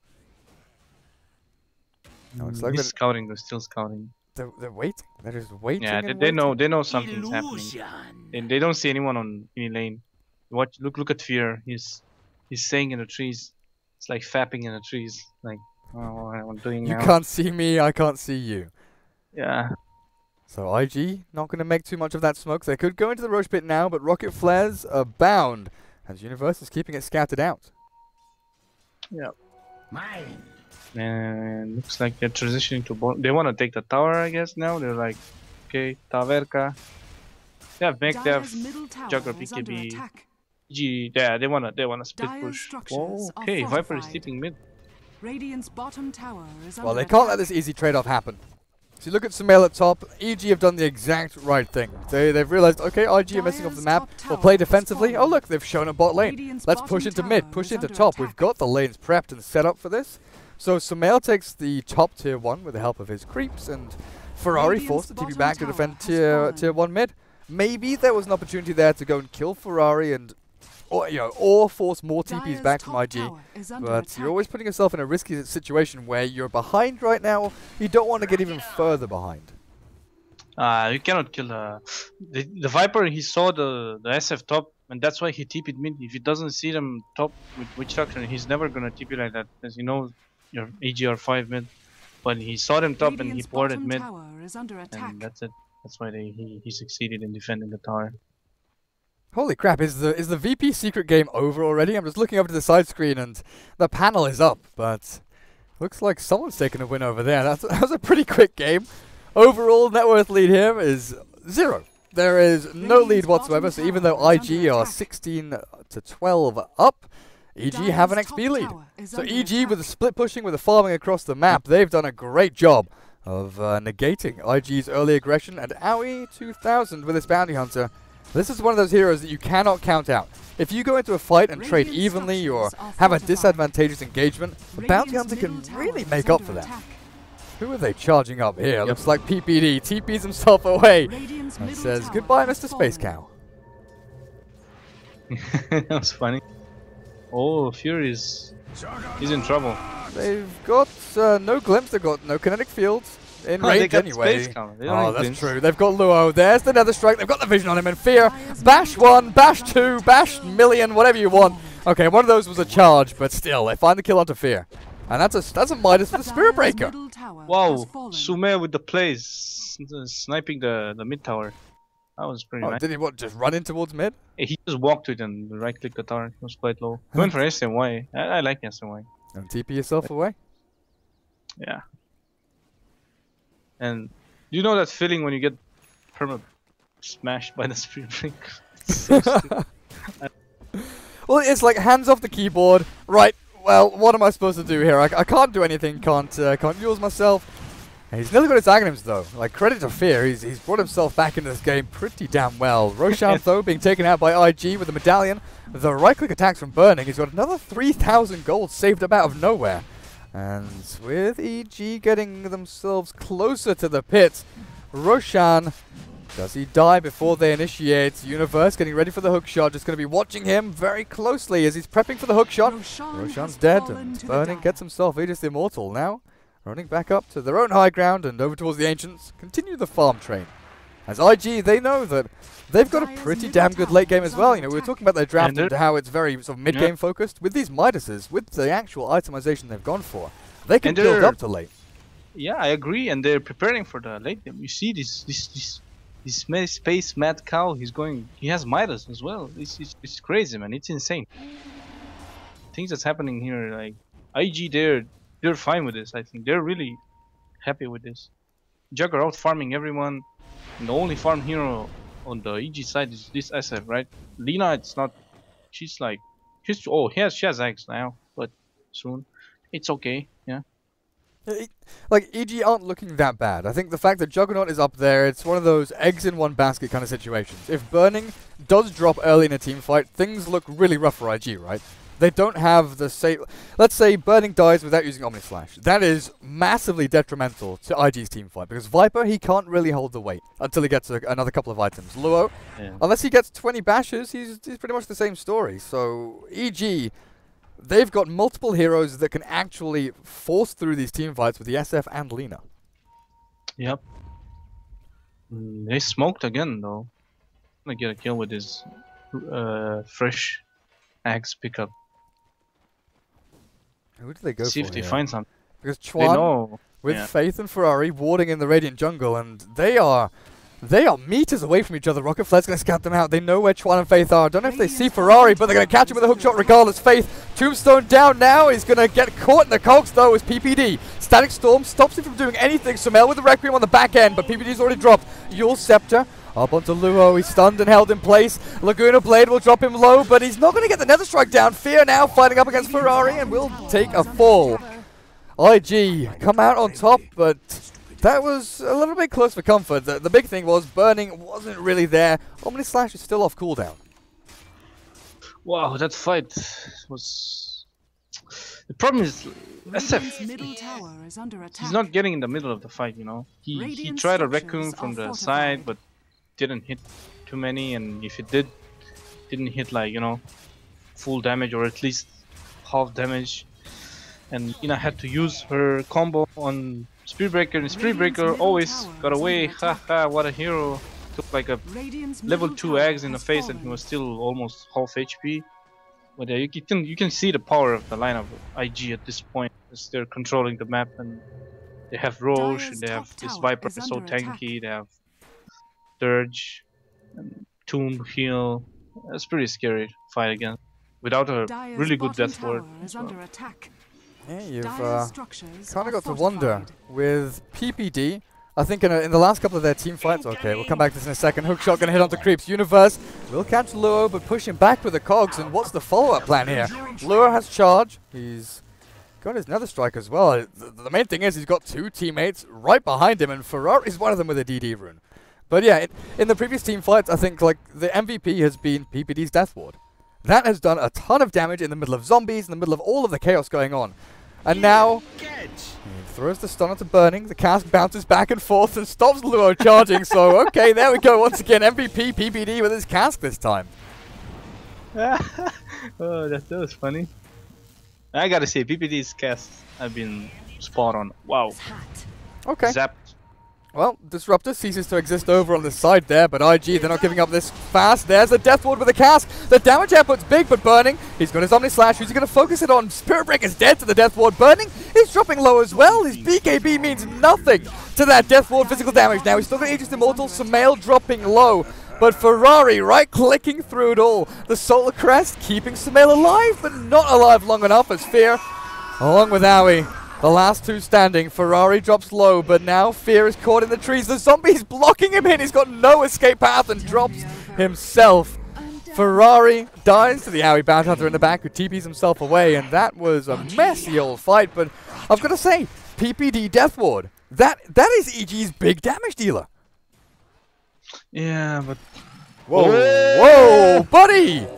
No, it's like He's scouting. They're still scouting. They're waiting. They're just waiting. Yeah, they know something's happening. And they don't see anyone on any lane. Look at Fear. He's staying in the trees. It's like fapping in the trees. Like, oh, what I'm doing now. You can't see me. I can't see you. Yeah. So IG not going to make too much of that smoke. They could go into the Roche pit now, but Rocket Flares abound as Universe is keeping it scattered out. Yeah. Mine. And looks like they're transitioning to bottom. They want to take the tower, I guess. Now they're like, okay, Taverka. They have mech, they have Jugger, BKB. G. Yeah, they wanna split push. Oh, okay, Viper is sleeping mid. Radiant's bottom tower is well, they can't let this easy trade-off happen. So you look at Sumail at top. EG have done the exact right thing. They've realized, okay, IG are messing off the map. We'll play defensively. Oh look, they've shown a bot lane. Let's push into mid, push into top. We've got the lanes prepped and set up for this. So Sumail takes the top tier 1 with the help of his creeps, and Ferrari forced the TP back to defend tier 1 mid. Maybe there was an opportunity there to go and kill Ferrari or force more TPs back from IG, but you're always putting yourself in a risky situation where you're behind right now. You don't want to get even further behind. You cannot kill the Viper. He saw the SF top, and that's why he TP'd mid. If he doesn't see them top with Witch Doctrine, he's never gonna TP like that, because your AGR 5 mid. But he saw them top and he poured it mid, and that's it. That's why he succeeded in defending the tower. Holy crap, is the VP secret game over already? I'm just looking over to the side screen and the panel is up, but looks like someone's taken a win over there. That was a pretty quick game. Overall net worth lead here is 0. There is no lead whatsoever, so even though IG are 16 to 12 up, EG have an XP lead. So EG with the split pushing, with the farming across the map, they've done a great job of negating IG's early aggression, and Aoi 2000 with his bounty hunter. This is one of those heroes that you cannot count out. If you go into a fight and trade evenly or have a disadvantageous engagement, the bounty hunter can really make up for that. Who are they charging up here? Looks like PPD TPs himself away and says, goodbye, Mr. Space Cow. That was funny. Oh, Fury's he's in trouble. They've got no glimpse, they've got no kinetic fields. In range anyway. Oh, that's true. They've got Luo. There's the Nether Strike. They've got the vision on him. And Fear. Bash 1, Bash 2, Bash million, whatever you want. Okay, one of those was a charge, but still, they find the kill onto Fear. And that's a Midas for the Spirit Breaker. Wow, Sumail with the plays, sniping the mid tower. That was pretty nice. Did he just run in towards mid? He just walked to it and right-clicked the tower. It was quite low. He went for SMY. I like SMY. And TP yourself away? Yeah. And you know that feeling when you get perma smashed by the Spirit Breaker? So stupid. Well, it's like hands off the keyboard. Right. Well, what am I supposed to do here? I can't do anything. Can't use myself. And he's nearly got his Aghanims though. Like, credit to Fear, he's brought himself back into this game pretty damn well. Roshan though being taken out by IG with the medallion. The right-click attacks from Burning. He's got another 3,000 gold saved up out of nowhere. And with EG getting themselves closer to the pit, Roshan, does he die before they initiate? Universe getting ready for the hook shot. Just going to be watching him very closely as he's prepping for the hook shot. Roshan's dead, and Burning gets himself Aegis the Immortal now. Running back up to their own high ground and over towards the Ancients. Continue the farm train. As IG, they know that they've got a pretty damn good late game as well. You know, we were talking about their draft and how it's very sort of mid-game focused. With these Midases, with the actual itemization they've gone for, they can build up to late. Yeah, I agree, and they're preparing for the late game. You see this space mad cow. He has Midas as well. It's crazy, man. It's insane. Things that's happening here, like IG, they're fine with this. I think they're really happy with this. Jugger out farming everyone. And the only farm hero on the EG side is this SF, right? Lina, it's not. She's like, she has eggs now, but soon, it's okay. Yeah. Like, EG aren't looking that bad. I think the fact that Juggernaut is up there, it's one of those eggs in one basket kind of situations. If Burning does drop early in a team fight, things look really rough for IG, right? They don't have the same... Let's say Burning dies without using Omni Slash. That is massively detrimental to IG's team fight, because Viper, he can't really hold the weight until he gets another couple of items. Luo, unless he gets 20 bashes, he's pretty much the same story. So, EG, they've got multiple heroes that can actually force through these team fights with the SF and Lina. Yep. They smoked again, though. I'm gonna get a kill with his fresh axe pickup. Who do they go for? See if they find something. Because Chuan, with Faith and Ferrari, warding in the Radiant jungle, and they are meters away from each other. Rocket Flare's going to scout them out. They know where Chuan and Faith are. I don't know if they see Ferrari, but they're going to catch him with a hookshot regardless. Faith, Tombstone down now. He's going to get caught in the cogs, though, as PPD. Static Storm stops him from doing anything. Sumail with the Requiem on the back end, but PPD's already dropped. Yule Scepter up onto Luo. He's stunned and held in place. Laguna Blade will drop him low, but he's not going to get the Nether Strike down. Fear now fighting up against Ferrari and will take a fall. IG come out on top, but that was a little bit close for comfort. The big thing was Burning wasn't really there. Omni Slash is still off cooldown. Wow, that fight was... The problem is SF, he's not getting in the middle of the fight, you know. He tried a Raccoon from the side, but didn't hit too many, and if it didn't hit, like, you know, full damage or at least half damage. And Ina had to use her combo on Spirit Breaker, and Spirit Breaker always got away. Haha, what a hero. Took like a level 2 eggs in the face, and he was still almost half HP. But you can see the power of the lineup of IG at this point, as they're controlling the map, and they have Roche, and they have this Viper so tanky, they have Dirge, and Tomb Heal. That's pretty scary to fight against without a really good death ward. Yeah, you've kind of got to wonder with PPD. I think in the last couple of their team fights, okay, we'll come back to this in a second. Hookshot going to hit onto Creeps. Universe will catch Luo, but push him back with the cogs. And what's the follow-up plan here? Luo has charge. He's got his Nether Strike as well. The main thing is he's got two teammates right behind him, and Ferrari's one of them with a DD rune. But yeah, in the previous team fights, I think like the MVP has been PPD's Death Ward. That has done a ton of damage in the middle of zombies, in the middle of all of the chaos going on. And now, he throws the stun onto Burning, the cask bounces back and forth and stops Luo charging, so okay, there we go, once again, MVP PPD with his cask this time. Oh, that was funny. I gotta say, PPD's casts have been spot on. Wow. Okay. Zapped. Well, Disruptor ceases to exist over on the side there, but IG, they're not giving up this fast. There's a Death Ward with a cask. The damage output's big, but Burning, he's got his Omni Slash. Who's he going to focus it on? Spirit Breaker's dead to the Death Ward. Burning, he's dropping low as well. His BKB means nothing to that Death Ward physical damage. Now, he's still got Aegis Immortal, Sumail dropping low. But Ferrari right-clicking through it all. The Solar Crest keeping Sumail alive, but not alive long enough as Fear, along with Aoi, The last two standing. Ferrari drops low, but now Fear is caught in the trees. The zombie's blocking him in. He's got no escape path and drops himself. Ferrari dies to the AoE Bounty Hunter in the back, who TPs himself away, and that was a messy old fight. But I've got to say, PPD Death Ward, that is EG's big damage dealer. Yeah, but Whoa, whoa, buddy!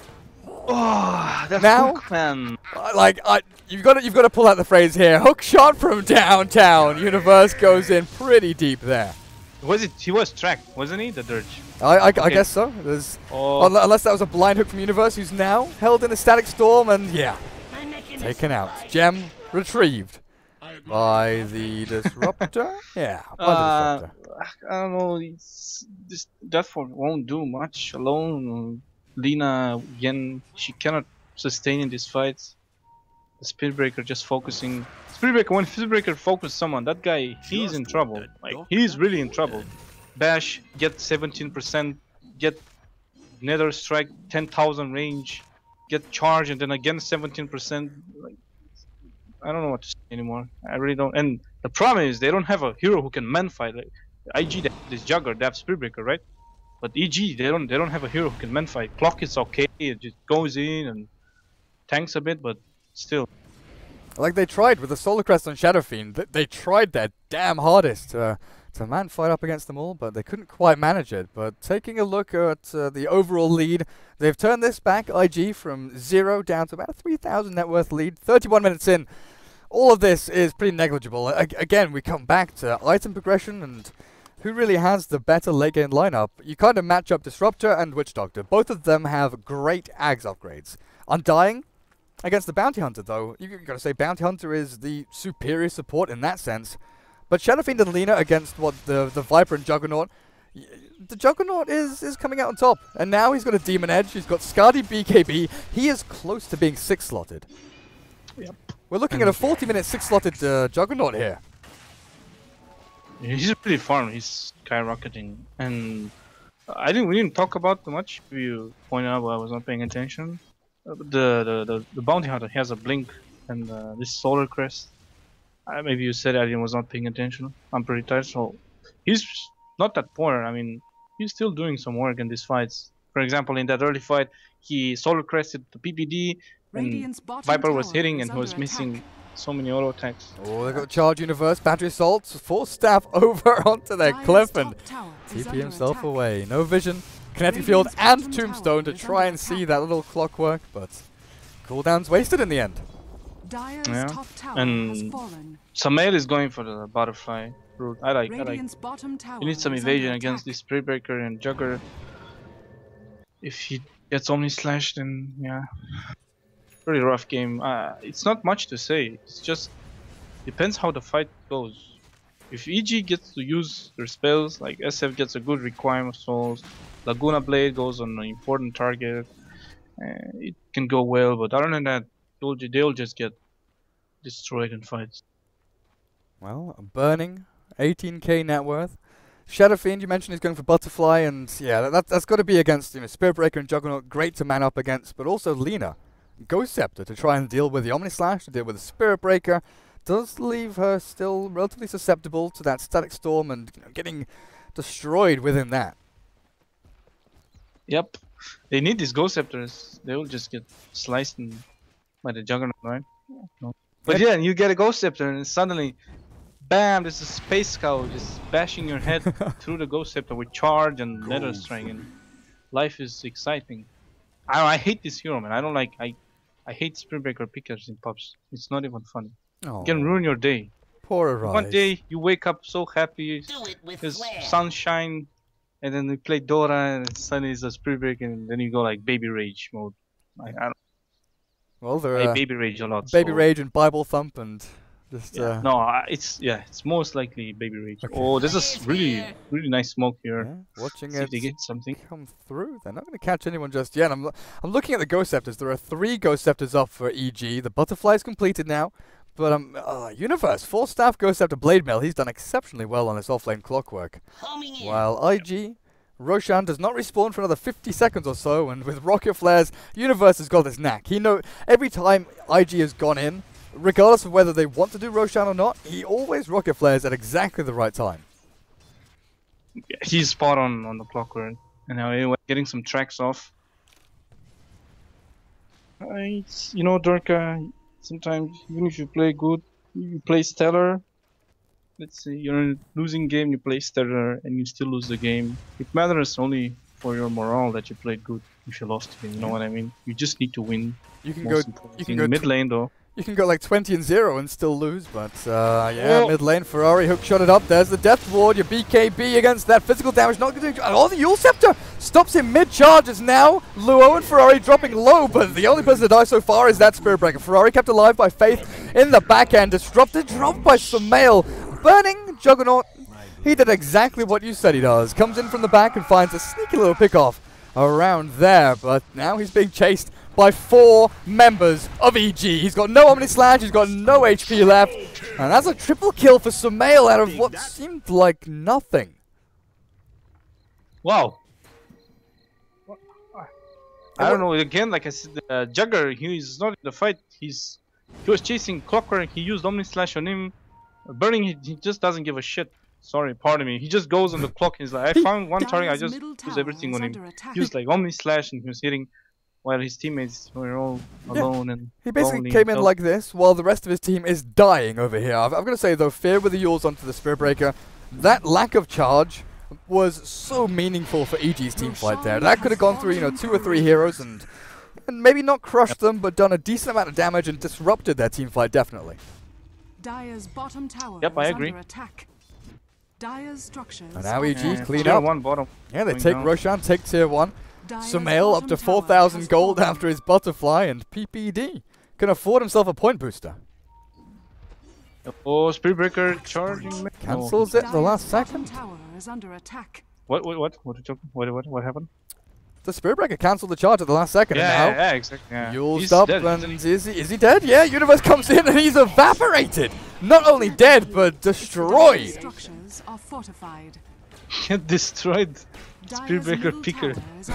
oh, that's Now- hook, man. You've got to pull out the phrase here. Hook shot from downtown. Universe goes in pretty deep there. Was it? He was tracked, wasn't he? The Dirge. I guess so. There's unless that was a blind hook from Universe, who's now held in a static storm, and yeah, taken out. Gem retrieved by the disruptor. Yeah, by the disruptor. I don't know. This Deathford won't do much alone. Lina again, she cannot sustain in these fights. The Speedbreaker just focusing. Speedbreaker, when Speedbreaker focuses someone, that guy, he's in trouble. Like, he's really in trouble. Bash, get 17%, get Nether Strike, 10,000 range, get charge, and then again 17%. Like, I don't know what to say anymore. I really don't. And the problem is, they don't have a hero who can man fight. Like, IG, they have this Jugger, they have Speedbreaker, right? But EG, they don't have a hero who can man fight. Clock is okay, it just goes in and tanks a bit, but still. Like they tried with the Solar Crest on Shadow Fiend. They tried their damn hardest to man fight up against them all, but they couldn't quite manage it. But taking a look at the overall lead, they've turned this back, IG, from 0 down to about a 3,000 net worth lead. 31 minutes in. All of this is pretty negligible. Again, we come back to item progression and who really has the better late game lineup. You kind of match up Disruptor and Witch Doctor. Both of them have great Ags upgrades. Undying against the Bounty Hunter, though, you gotta say Bounty Hunter is the superior support in that sense. But Shadow Fiend and Lina against what the Viper and Juggernaut, the Juggernaut is coming out on top. And now he's got a Demon Edge, he's got Skadi BKB, he is close to being 6-slotted. Yep. We're looking at a 40-minute 6-slotted Juggernaut here. He's pretty farm, he's skyrocketing. And we didn't talk about too much. You pointed out, but I was not paying attention. The Bounty Hunter has a blink and this Solar Crest. Maybe you said I was not paying attention. I'm pretty tired, so he's not that poor. I mean, he's still doing some work in these fights. For example, in that early fight, he Solar Crested the PPD, and Viper was hitting and he was missing so many auto attacks. Oh, they've got Charge Universe, Battery Assault, 4 staff over onto their cliff and TP himself away. No vision. Kinetic Field and Tombstone to try and see that little clockwork, but cooldown's wasted in the end. Yeah, and Samael is going for the butterfly route. I like. You need some evasion against this Speedbreaker and Jugger. If he gets Omni Slash, then yeah, pretty rough game. It's not much to say. It's just depends how the fight goes. If EG gets to use their spells, like SF gets a good requirement of souls, Laguna Blade goes on an important target, it can go well, but other than that, they'll just get destroyed in fights. Well, burning, 18k net worth. Shadow Fiend, you mentioned, is going for Butterfly, and yeah, that's got to be against Spirit Breaker and Juggernaut, great to man up against, but also Lina. Ghost Scepter to try and deal with the Omni Slash, to deal with the Spirit Breaker, does leave her still relatively susceptible to that Static Storm and getting destroyed within that. Yep, they need these Ghost Scepters. They will just get sliced by the Juggernaut, right? No. But yeah, you get a Ghost Scepter and suddenly, bam, there's a Space Scout just bashing your head through the Ghost Scepter with Charge and Nether Strike, and life is exciting. I hate this hero, man. I don't like, I hate Spirit Breaker pickers in pubs. It's not even funny. Oh, It can ruin your day. poor Arise. One day you wake up so happy, there's sunshine, and then we play Dota, and suddenly it's a Spirit Breaker, and then you go like Baby Rage mode. I don't Well, there I are Baby Rage a lot. Baby so Rage and Bible Thump and just... yeah. No, it's most likely Baby Rage. Okay. Oh, there's a really nice smoke here. yeah, watching See it if they get something. come through. They're not going to catch anyone just yet. I'm looking at the Ghost Scepters. There are 3 Ghost Scepters up for EG. The Butterfly's completed now. But Universe, 4 staff Ghost Scepter Blade Mail. He's done exceptionally well on this offlane clockwork. While IG, Roshan does not respawn for another 50 seconds or so, and with rocket flares, Universe has got this knack. Every time IG has gone in, regardless of whether they want to do Roshan or not, he always rocket flares at exactly the right time. Yeah, he's spot on the clockwork. And now anyway, getting some tracks off. You know, Dorka, sometimes even if you play good, you play stellar. Let's say you're in a losing game, you play stellar, and you still lose the game. It matters only for your morale that you played good if you lost the game, you know what I mean? You just need to win. You can go mid lane though. You can go like 20-0 and still lose, but yeah, mid lane, Ferrari hook shot it up. There's the Death Ward, your BKB against that physical damage, not doing. Oh, the Yule Scepter stops him mid-charges now. Luo and Ferrari dropping low, but the only person to die so far is that Spirit Breaker. Ferrari kept alive by Faith in the back end, disrupted, dropped by Sumail. Burning Juggernaut, he did exactly what you said he does. Comes in from the back and finds a sneaky little pick-off around there, but now he's being chased by 4 members of EG. He's got no Omni Slash, he's got no HP left, and that's a triple kill for Sumail out of what seemed like nothing. Wow. I don't know, again, like I said, Jugger, he's not in the fight, he was chasing Clockwork, he used Omni Slash on him. Burning, he just doesn't give a shit. Sorry, pardon me. He just goes on the clock. He's like, I found one target. I just use everything on him. He used like Omni Slash and he was hitting while his teammates were all alone and he basically came in like this while the rest of his team is dying over here. I'm going to say though, Fear with the Yules onto the Spirit Breaker, that lack of charge was so meaningful for EG's team fight there. That could have gone through, you know, 2 or 3 heroes and maybe not crushed them, but done a decent amount of damage and disrupted their team fight definitely. Dire's bottom tower I agree. under attack. Dire's structures. And now EG clean tier up. 1 bottom. Yeah, they take Roshan, take tier 1. Sumail up to 4,000 gold after his butterfly, and PPD can afford himself a point booster. Oh, Spirit Breaker charging. Cancels it the last second. Tower is under attack. What happened? The Spirit Breaker cancelled the charge at the last second. Yeah, exactly. Yeah. Yule's up, and is he dead? Yeah, Universe comes in and he's evaporated. Not only dead, but destroyed. Structures are fortified. Get destroyed. Spirit Breaker picker.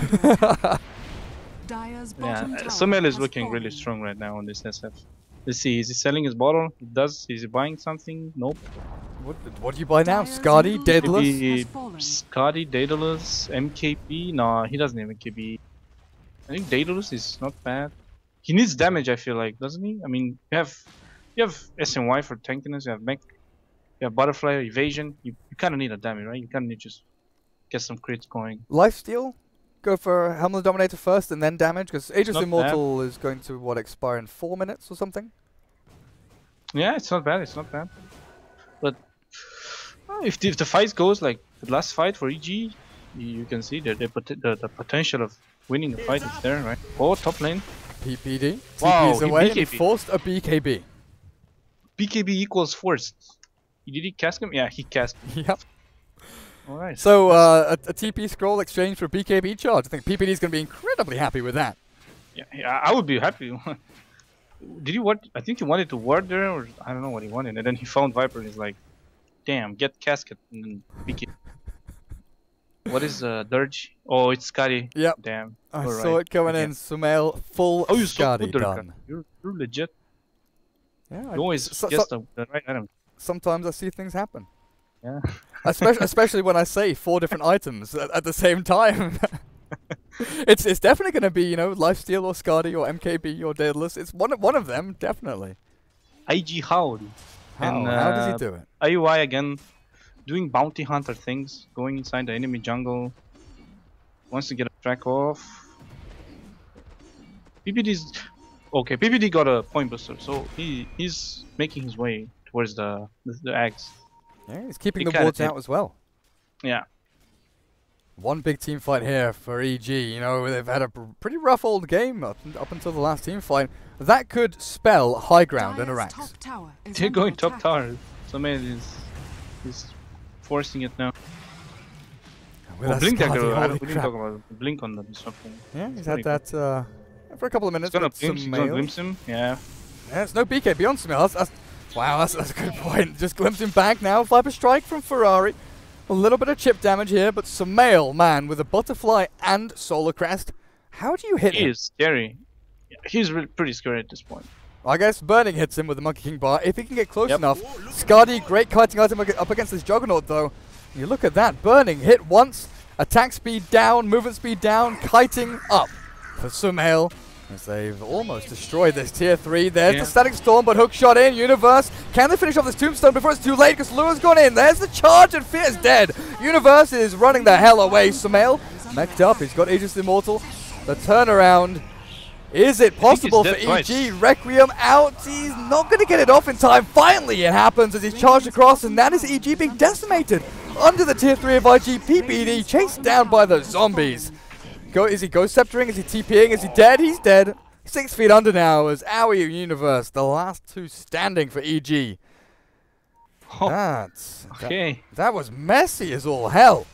Yeah, Sumail is looking really strong right now on this SF. Let's see, is he selling his bottle? He does. Is he buying something? Nope. What do you buy now? Skadi, Daedalus? Maybe Skadi, Daedalus, MKB? No, he doesn't have MKB. I think Daedalus is not bad. He needs damage, I feel like, doesn't he? I mean, you have SNY for tankiness, you have mech, you have butterfly, evasion. You kind of need a damage, right? You kind of need to just get some crits going. Lifesteal? Go for Helm of the Dominator first and then damage? Because Aegis Not Immortal is going to, what, expire in 4 minutes or something? Yeah, it's not bad, it's not bad. But if the fight goes like the last fight for EG, you can see that the potential of winning the fight is there, right? Oh, top lane. PPD. Wow, TP's away BKB. and forced a BKB. BKB equals forced. Did he cast him? Yeah, he cast him. Yep. Alright. So, a TP scroll exchange for BKB charge. I think PPD is going to be incredibly happy with that. Yeah, I would be happy. Did he want? I think he wanted to ward there, or I don't know what he wanted. And then he found Viper and he's like, damn, get casket and then BKB. What is Dirge? Oh, it's Skadi. Yep. Damn. I saw it coming in. Sumail, full Oh, you so Skadi good, done. You're legit. Yeah, You always guess the right item. sometimes I see things happen. Yeah. Especially when I say 4 different items at the same time. It's definitely going to be, you know, Lifesteal or Skadi or MKB or Daedalus. It's one of them, definitely. IG Howl. How does he do it? IUI again, doing bounty hunter things, going inside the enemy jungle. Wants to get a track off. PPD's okay. PPD got a point booster, so he's making his way towards the axe. Yeah, he's keeping the wards out as well. Yeah. One big team fight here for EG. You know, they've had a pretty rough old game up until the last team fight. That could spell high ground in Arax. They're going top tower. So man is forcing it now. Oh, Blink dagger. We didn't talk about Blink on the disruption. Yeah, he's had that for a couple of minutes. He's gonna glimpse him. Yeah. Yeah, it's no BK beyond Sumail. Wow, that's a good point. Just glimpse him back now. Viper Strike from Ferrari. A little bit of chip damage here, but Sumail, man, with a butterfly and solar crest. How do you hit him? He is scary. Yeah, he's really pretty scary at this point. I guess Burning hits him with the Monkey King bar. If he can get close enough. Skadi, great kiting item up against this Juggernaut though. You look at that. Burning hit once. Attack speed down. Movement speed down. Kiting up for Sumail. As they've almost destroyed this tier 3. There's the Static Storm, but hook shot in. Universe, can they finish off this Tombstone before it's too late? Because Lua's gone in. There's the charge and Fear's dead. Universe is running the hell away. Sumail, mech'd up. He's got Aegis Immortal. The turnaround. Is it possible for EG? Requiem out. He's not going to get it off in time. Finally, it happens as he's charged across, and that is EG being decimated. Under the tier 3 of IG, PPD chased down by the zombies. Is he Ghost Sceptering? Is he TPing? Is he dead? He's dead. 6 feet under now as Owie Universe, the last two standing for EG. Oh, that was messy as all hell.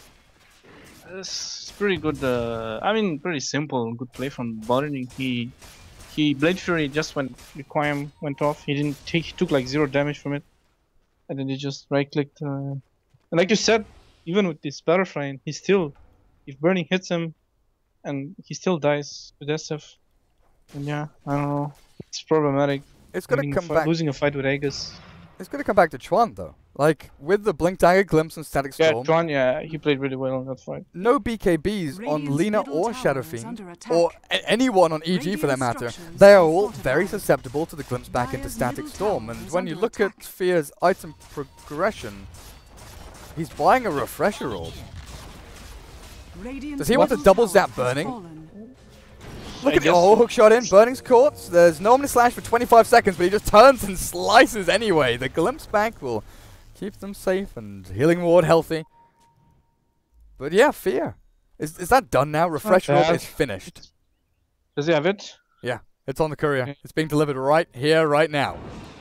It's pretty good. I mean, pretty simple. Good play from Burning. He Blade Fury just when Requiem went off. He took like 0 damage from it, and then he just right clicked. And like you said, even with this Butterfly, he still, if Burning hits him, and he still dies with SF. And yeah, I don't know. It's problematic. It's gonna come back. Losing a fight with Aegis. It's gonna come back to Chuan though. Like with the Blink Dagger, Glimpse, and Static Storm. Yeah, Chuan. Yeah, he played really well in that fight. No BKBs on Lina or Shadow Fiend, or anyone on EG for that matter. They are all very susceptible to the Glimpse back into Static Storm. And when you look at Fear's item progression, he's buying a Refresher Orb. Does he want to double zap Burning? Look at the hook shot in. Burning's caught. There's no Omni Slash for 25 seconds, but he just turns and slices anyway. The Glimpse back will keep them safe and Healing Ward healthy. But yeah, Fear. Is that done now? Refresher Orb is finished. Does he have it? Yeah, it's on the courier. Okay. It's being delivered right here, right now.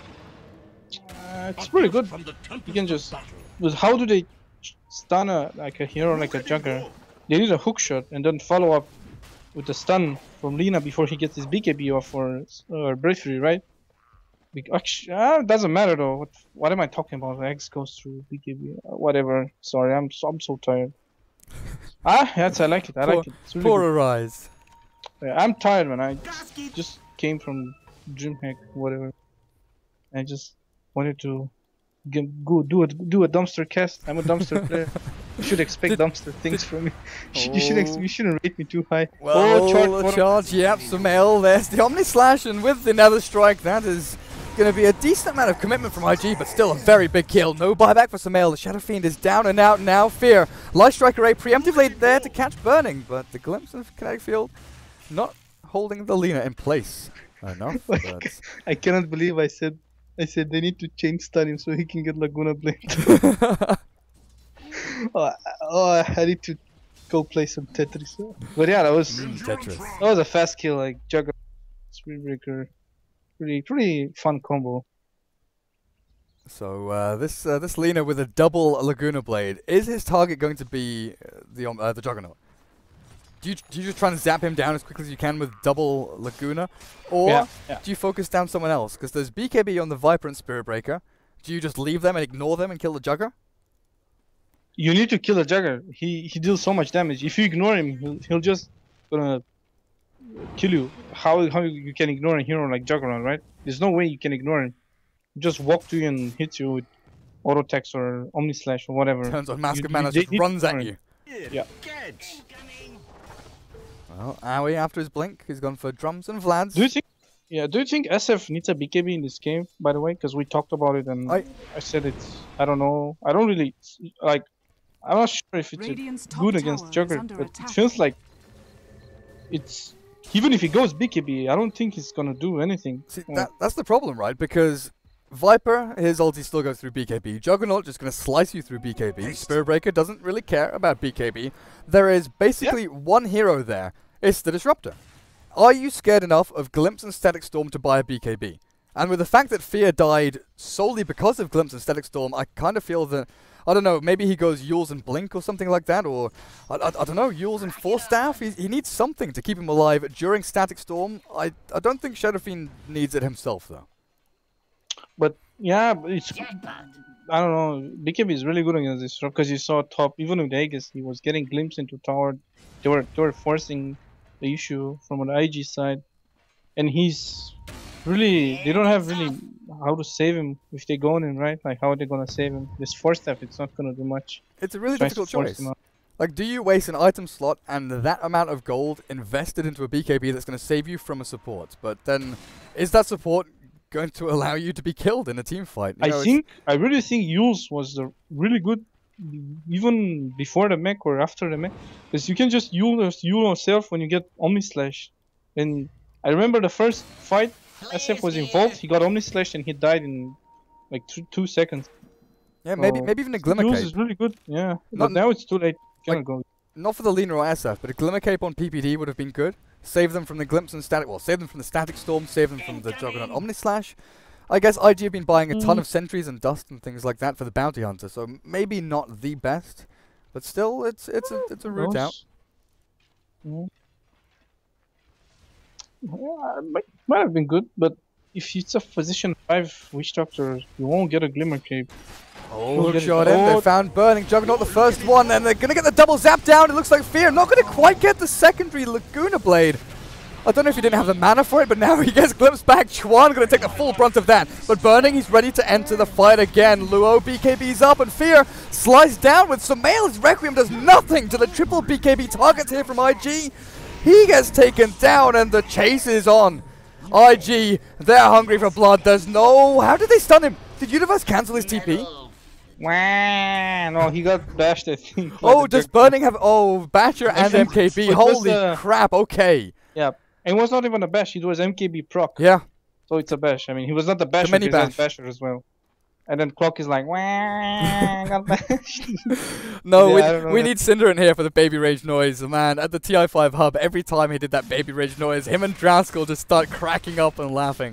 It's pretty good. You can just... How do they stun a hero like a Jugger? They need a hook shot and then follow up with the stun from Lina before he gets his BKB off or Bravery, right? Actually, doesn't matter though. What am I talking about? X goes through BKB. Whatever. Sorry, I'm so tired. Yes, I like it. I like it. It's really Poor Arise. Yeah, I'm tired, man. I just came from DreamHack, whatever. I just wanted to go do a dumpster cast. I'm a dumpster player. You should expect dumpster things from me. You shouldn't rate me too high. Well, charge, yep, Sumail, there's the Omni Slash, and with the Nether Strike, that is going to be a decent amount of commitment from IG, but still a very big kill. No buyback for Sumail. The Shadow Fiend is down and out now. Fear, Light Strike Array preemptively there to catch Burning, but the Glimpse of Kinetic Field not holding the Lina in place enough. I cannot believe I said they need to change stun him so he can get Laguna Blade. I need to go play some Tetris. But yeah, that was Tetris. That was a fast kill, like Jugger, Speedbreaker, pretty fun combo. So this Lina with a double Laguna Blade, is his target going to be the Juggernaut? Do you just try and zap him down as quickly as you can with double Laguna? Or do you focus down someone else? Because there's BKB on the Viper and Spirit Breaker. Do you just leave them and ignore them and kill the Jugger? You need to kill the Jugger. He deals so much damage. If you ignore him, he'll just gonna kill you. How you can ignore a hero like Juggernaut, right? There's no way you can ignore him. He just walk to you and hit you with auto text or Omni Slash or whatever. Turns on Mask of Mana, just runs at you. Yeah. Well, Owie after his blink, he's gone for drums and Vlads. Do you think SF needs a BKB in this game, by the way? Because we talked about it and I said it's, I don't know. I don't really, like, I'm not sure if it's good against Jugger, but it feels like it's, even if he goes BKB, I don't think he's gonna do anything. See, that's the problem, right? Because Viper, his ulti still goes through BKB. Juggernaut just going to slice you through BKB. Spirit Breaker doesn't really care about BKB. There is basically one hero there. It's the Disruptor. Are you scared enough of Glimpse and Static Storm to buy a BKB? And with the fact that Fear died solely because of Glimpse and Static Storm, I kind of feel that, I don't know, maybe he goes Yules and Blink or something like that, or, I don't know, Yules and Force Staff? He needs something to keep him alive during Static Storm. I don't think Shadow Fiend needs it himself, though. But yeah, it's, I don't know, BKB is really good against this because you saw top, even with Aegis, he was getting glimpse into tower. They were forcing the issue from an IG side, and he's really, they don't have really how to save him if they go in, right? Like, how are they gonna save him? This force staff, it's not gonna do much. It's a really Tries to difficult force choice. him out. Like, do you waste an item slot and that amount of gold invested into a BKB that's going to save you from a support? But then, is that support going to allow you to be killed in a team fight? You know, I really think Yules was really good, even before the mech or after the mech, because you can just Yule yourself when you get Omni Slash. And I remember the first fight SF was involved, he got Omni Slash and he died in like 2 seconds. Yeah, maybe even a Glimmer Yules Cape. is really good, yeah. Not- But now it's too late. Cannot go. Not for the Lina or SF, but a Glimmer Cape on PPD would have been good. Save them from the Glimpse and Static... Well, save them from the Static Storm, save them from the Juggernaut Omni Slash. I guess IG have been buying a ton of sentries and dust and things like that for the Bounty Hunter, so maybe not the best, but still, it's a route out. Yeah. Yeah, might have been good, but if it's a position 5 Witch Doctor, you won't get a Glimmer Cape. Oh, hook shot in. They found Burning Juggernaut the first one, and they're going to get the double zap down. It looks like Fear not going to quite get the secondary Laguna Blade. I don't know if he didn't have the mana for it, but now he gets glimpsed back. Chuan going to take the full brunt of that. But Burning, he's ready to enter the fight again. Luo, BKB's up, and Fear sliced down with Sumail's Requiem does nothing to the triple BKB targets here from IG. He gets taken down, and the chase is on. IG, they're hungry for blood. There's no... How did they stun him? Did Universe cancel his TP? No, he got bashed, I think. Oh, does Burning have... Oh, Basher and MKB. Holy crap, okay. Yeah, and it was not even a bash, it was MKB proc. Yeah. So it's a bash. I mean, he was not the basher, mini he was bash. a basher as well. And then Clock is like, got bashed. No, Yeah, we need Cinder in here for the Baby Rage noise, man. At the TI5 hub, every time he did that Baby Rage noise, him and Draskell just start cracking up and laughing.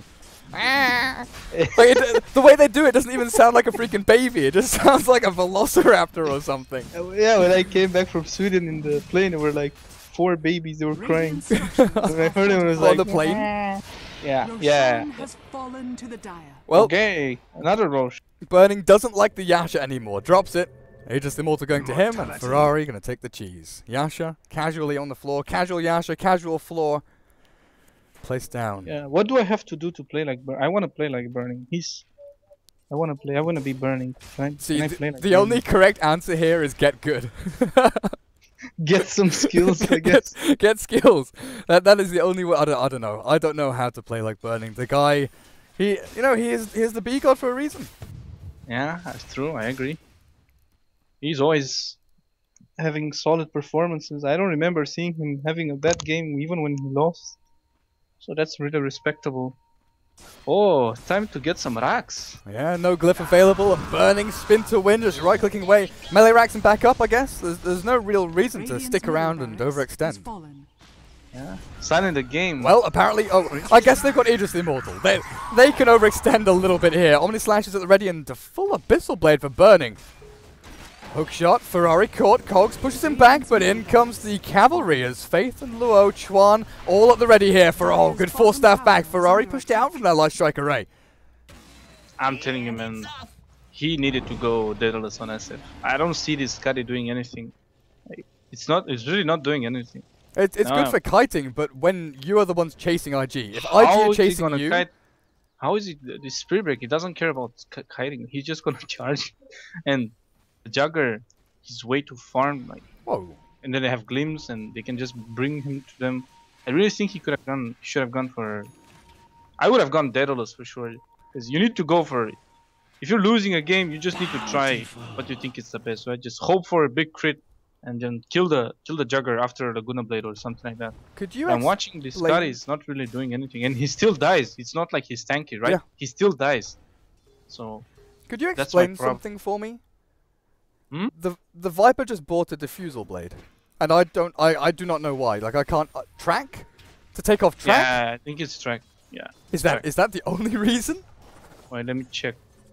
The way they do it doesn't even sound like a freaking baby. It just sounds like a velociraptor or something. Yeah, when I came back from Sweden in the plane, there were like 4 babies, they were crying. When I heard it, it was like... On the plane? Yeah. Roshan has fallen to the dire. Well, Okay, another Roche. Burning doesn't like the Yasha anymore. Drops it. Aegis Immortal going to him, and Ferrari going to take the cheese. Yasha, casually on the floor. Casual Yasha, casual floor. Placed down. Yeah, what do I have to do to play like I want to play like Burning. I want to be Burning. See, can I play like the Burning? only correct answer here is get good. Get some skills, I guess. Get skills. That is the only way. I don't know. I don't know how to play like Burning. The guy, he is the B god for a reason. Yeah, that's true. I agree. He's always having solid performances. I don't remember seeing him having a bad game even when he lost. So that's really respectable. Oh, time to get some racks. Yeah, no glyph available. A Burning spin to win, just right-clicking away. Melee racks and back up, I guess. There's no real reason to stick around and overextend. Yeah, silent the game. Well, apparently, I guess they've got Aegis the Immortal. They can overextend a little bit here. Omni Slash is at the ready and a full Abyssal Blade for Burning. Hook shot, Ferrari caught, Cogs pushes him back, but in comes the cavalry as Faith and Luo, Chuan, all at the ready here for, good 4-staff back. Ferrari pushed out from that Light Strike array. I'm telling you, man, he needed to go Daedalus on SF. I don't see this Skadi doing anything. Like, it's really not doing anything. It's good for kiting, but when you are the ones chasing IG, if IG are chasing you... Kite? How is it, the Spirit Break, he doesn't care about kiting, he's just gonna charge. And the Jugger, he's way too farmed, like, whoa. And then they have Glimpse and they can just bring him to them. I really think he should have gone for... I would have gone Daedalus for sure. Because you need to go for... If you're losing a game, you just need to try what you think is the best, right? Just hope for a big crit and then kill the Jugger after Laguna Blade or something like that. Could you I'm watching this guy is not really doing anything, and he still dies. It's not like he's tanky, right? Yeah. He still dies. So could you explain something for me? Hmm? The Viper just bought a Diffusal Blade, and I do not know why. Like I can't track to take off track. Yeah, I think it's track. Yeah. Is that the only reason? Wait, let me check.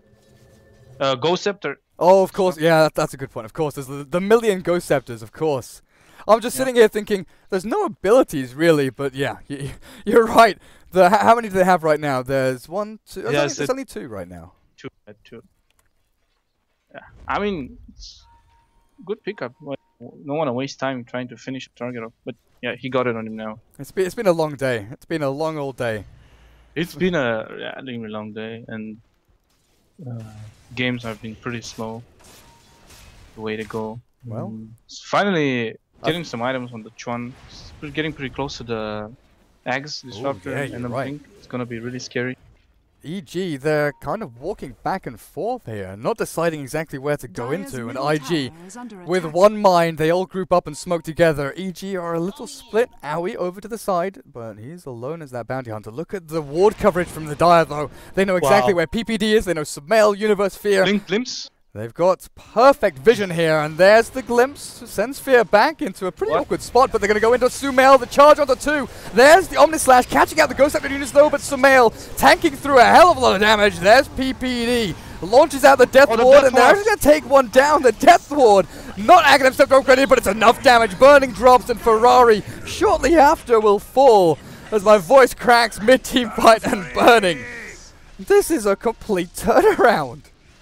Ghost Scepter. Oh, of course. Yeah, that's a good point. Of course, there's the million Ghost Scepters. Of course. I'm just sitting here thinking there's no abilities really, but yeah, you're right. How many do they have right now? There's 1, 2. There's only 2 right now. Two. Yeah, I mean, it's good pickup. Don't want to waste time trying to finish the target off. But yeah, he got it on him now. It's been a long day. It's been a long old day. It's been a really long day, and games have been pretty slow. The way to go. Well, finally getting some items on the Chuan. We're getting pretty close to the Eggs Disruptor, yeah, you're and I right. think it's gonna be really scary. EG, they're kind of walking back and forth here, not deciding exactly where to go Dire's into, and middle IG, tower is under with attack. one mind, they all group up and smoke together. EG are a little split, Owie over to the side, but he's alone as that bounty hunter. Look at the ward coverage from the Dire, though. They know exactly Wow. where PPD is, they know Submail, Universe, Fear. Blink Glimpse. They've got perfect vision here, and there's the glimpse. Sends Fear back into a pretty awkward spot, but they're going to go into Sumail, the charge onto 2. There's the Omnislash catching out the Ghost Scepter units though, but Sumail tanking through a hell of a lot of damage. There's PPD. Launches out the Death Ward, and they're actually going to take one down. The Death Ward, not Aghanim Scepter upgraded, but it's enough damage. Burning drops, and Ferrari shortly after will fall as my voice cracks mid-team fight and Burning. This is a complete turnaround.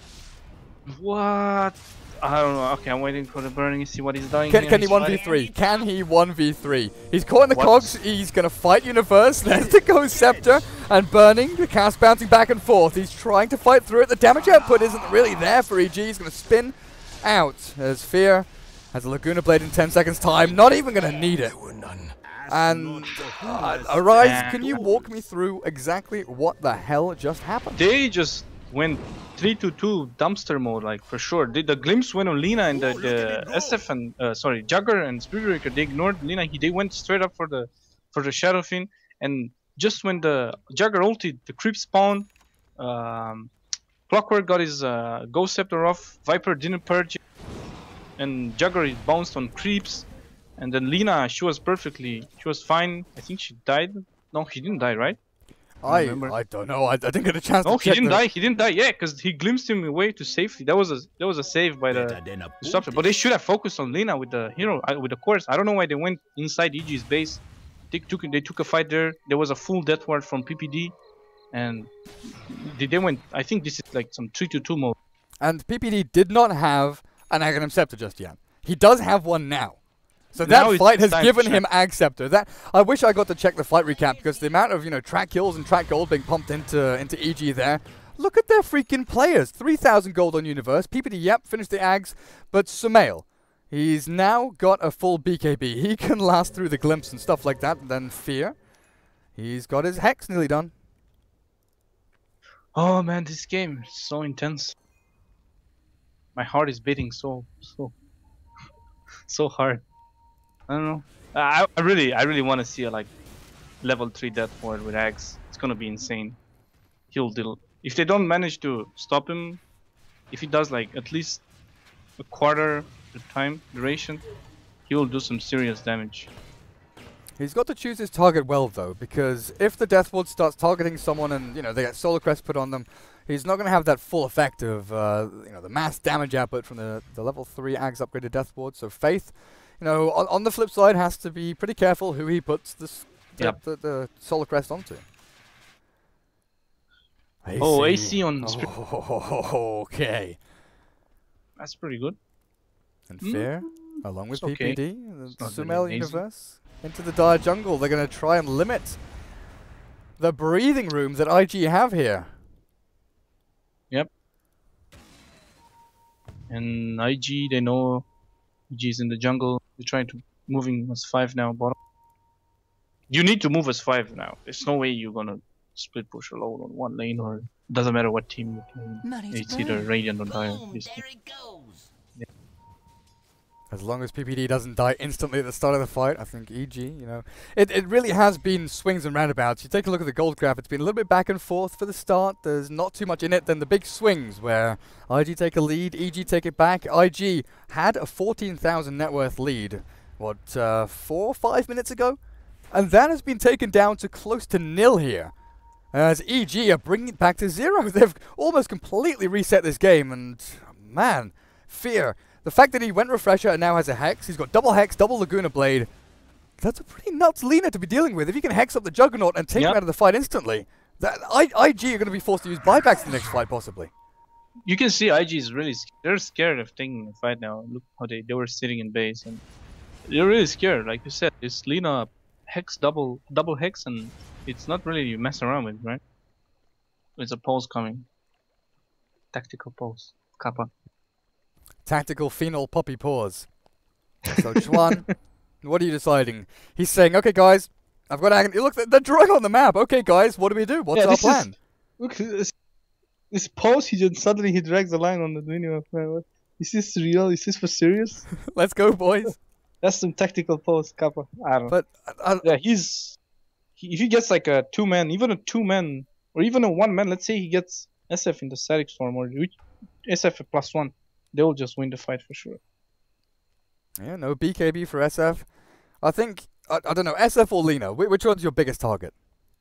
What? I don't know. Okay, I'm waiting for the Burning. See what he's doing. Can here. he He's 1v3? Can he 1v3? He's caught in the What? cogs. He's going to fight Universe. There's the Ghost Scepter. And Burning, the cast bouncing back and forth. He's trying to fight through it. The damage output isn't really there for EG. He's going to spin out as Fear has a Laguna Blade in 10 seconds time. Not even going to need it. And Arise, can you walk me through exactly what the hell just happened? They just went 3-2 dumpster mode, like for sure. The glimpse went on Lina and the SF and sorry, Jugger and Spirit Breaker. They ignored Lina. They went straight up for the Shadow Fin, and just when the Jugger ulted, the creep spawned. Clockwork got his Ghost Scepter off. Viper didn't purge it, and Jugger bounced on creeps. And then Lina, she was fine. I think she died. No, he didn't die, right? I don't know. I didn't get a chance No, to he check didn't the- die. He didn't die. Yeah, because he glimpsed him away to safety. That was a save by the disruptor. But they should have focused on Lina with the hero, with the course. I don't know why they went inside EG's base. They took a fight there. There was a full death ward from PPD, and they went. I think this is like some 3-2 mode. And PPD did not have an Aghanim Scepter just yet. He does have one now. So Now that it's fight has time given to him Ag Scepter. That I wish I got to check the fight recap, because the amount of track kills and track gold being pumped into EG there. Look at their freaking players. 3,000 gold on Universe. PPD, yep, finished the Ags, but Sumail, he's now got a full BKB. He can last through the glimpse and stuff like that. And then Fear, he's got his Hex nearly done. Oh man, this game is so intense. My heart is beating so hard. I don't know. I really want to see a like level 3 death ward with Axe. It's gonna be insane. He'll deal. If they don't manage to stop him, if he does like at least a quarter the time duration, he will do some serious damage. He's got to choose his target well, though, because if the Death Ward starts targeting someone and, they get Solar Crest put on them, he's not going to have that full effect of, the mass damage output from the level 3 Ags upgraded Death Ward. So Faith, on the flip side, has to be pretty careful who he puts the Solar Crest onto. AC on Spirit. Okay. That's pretty good. And Fear, along with It's okay. PPD, the not really Sumail amazing. Universe, into the Dire Jungle. They're going to try and limit the breathing room that IG have here. Yep. And IG, they know IG is in the jungle. They're trying to moving as 5 now, bottom. You need to move as 5 now. There's no way you're gonna split push alone on one lane, or doesn't matter what team you're playing. It's either Radiant or Dire. As long as PPD doesn't die instantly at the start of the fight, I think EG, it really has been swings and roundabouts. You take a look at the gold graph, it's been a little bit back and forth for the start. There's not too much in it. Then the big swings where IG take a lead, EG take it back. IG had a 14,000 net worth lead, 4 or 5 minutes ago? And that has been taken down to close to nil here. As EG are bringing it back to 0. They've almost completely reset this game, and man, Fear. The fact that he went Refresher and now has a Hex, he's got double Hex, double Laguna Blade. That's a pretty nuts Lina to be dealing with. If you can Hex up the Juggernaut and take him out of the fight instantly, IG are going to be forced to use buybacks in the next fight, possibly. You can see IG is really they're scared of taking the fight now. Look how they were sitting in base, and they're really scared. Like you said, it's Lina Hex double Hex, and it's not really you mess around with, right? It's a pulse coming. Tactical pulse. Kappa. Tactical phenol puppy paws. So Chuan, what are you deciding? He's saying, okay guys, I've got to look, they're drawing on the map. Okay guys, what do we do? What's our plan? Look, this pause, suddenly he drags the line on the menu. Is this real? Is this for serious? Let's go, boys. That's some tactical pause, Kappa. I don't know. But Yeah, if he gets like a 2-man, even a 2-man, or even a 1-man, let's say he gets SF in the static storm, or SF at +1, they will just win the fight for sure. yeah, no BKB for SF. I think, I don't know, SF or Lina, which one's your biggest target?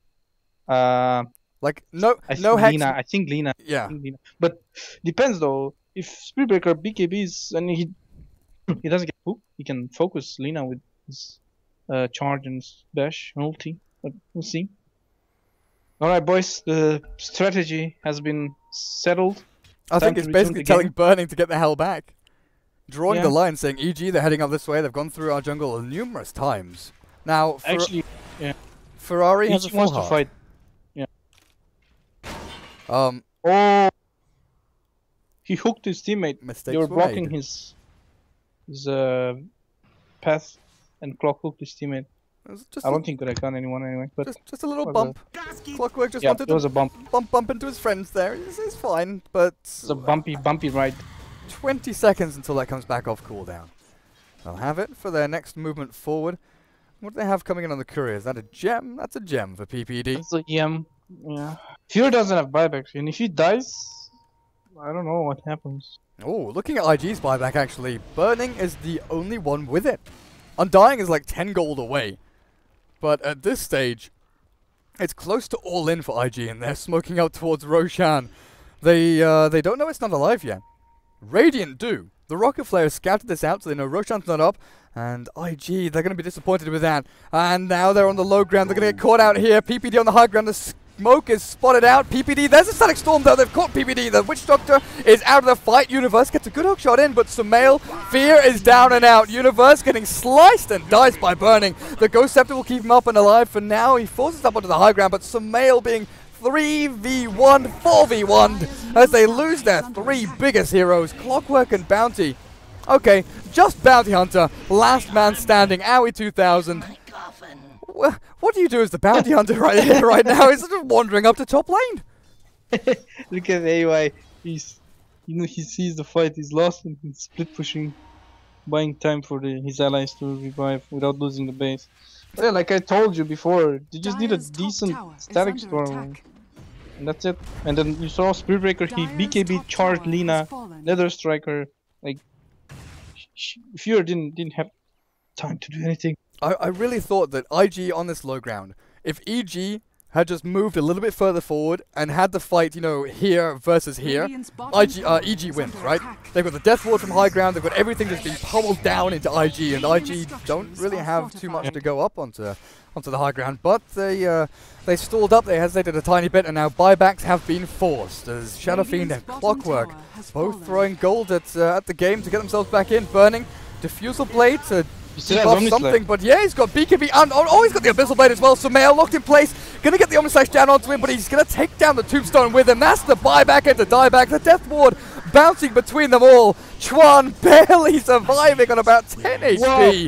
Like, no Hex. I think Lina. Yeah. But depends though. If Speedbreaker BKBs and he doesn't get hooked, he can focus Lina with his charge and dash and ulti. But we'll see. Alright boys, the strategy has been settled. I think it's basically telling Burning to get the hell back. Drawing the line saying, EG, they're heading up this way. They've gone through our jungle numerous times. Now, actually, Ferrari has a full wants heart. to fight. Yeah. Oh, he hooked his teammate. mistakes They were were blocking made. his path, and Clock hooked his teammate. It was just I don't think that I got anyone anyway, but just a little was bump. Clockwork just yeah, wanted it was to a bump. bump into his friends there. It's fine, but It's a bumpy ride. 20 seconds until that comes back off cooldown. They'll have it for their next movement forward. What do they have coming in on the courier? Is that a gem? That's a gem for PPD. It's a EM. Yeah. Fear doesn't have buybacks, and if he dies, I don't know what happens. Oh, looking at IG's buyback actually, Burning is the only one with it. Undying is like 10 gold away. But at this stage, it's close to all in for IG, and they're smoking out towards Roshan. They don't know it's not alive yet. Radiant do. The Rocket Flare has scouted this out, so they know Roshan's not up. And IG, they're going to be disappointed with that. And now they're on the low ground. They're going to get caught out here. PPD on the high ground. The smoke is spotted out. PPD, there's a static storm though. They've caught PPD. The Witch Doctor is out of the fight. Universe gets a good hook shot in, but Sumail, Fear is down and out. Universe getting sliced and dies by Burning. The Ghost Scepter will keep him up and alive for now. He forces up onto the high ground, but Sumail being 3v1, 4v1 as they lose their three biggest heroes, Clockwork and Bounty. Okay, just Bounty Hunter, last man standing, Owie 2000. What do you do as the Bounty Hunter right here, right now? He's just wandering up to top lane. Look at AY. He sees the fight. He's lost and he's split pushing, buying time for his allies to revive without losing the base. Yeah, like I told you before, you just need a decent static storm. And that's it. And then you saw Spearbreaker, he BKB charged Lina, Nether Striker. Like, Fear didn't have time to do anything. I really thought that IG on this low ground, if EG had just moved a little bit further forward and had the fight, you know, here versus here, EG wins, right? They've got the death ward from high ground, they've got everything just being pummeled down into IG, and IG don't really have too much to go up onto the high ground, but they stalled up, they hesitated a tiny bit, and now buybacks have been forced as Shadow Fiend and Clockwork both throwing gold at the game to get themselves back in. Burning, Diffusal Blade to buff something, but yeah, he's got BKB and he's got the Abyssal Blade as well. Sumail locked in place, gonna get the Omnislash down onto him, but he's gonna take down the Tombstone with him. That's the buyback into dieback, the Death Ward bouncing between them all. Chuan barely surviving on about 10 HP.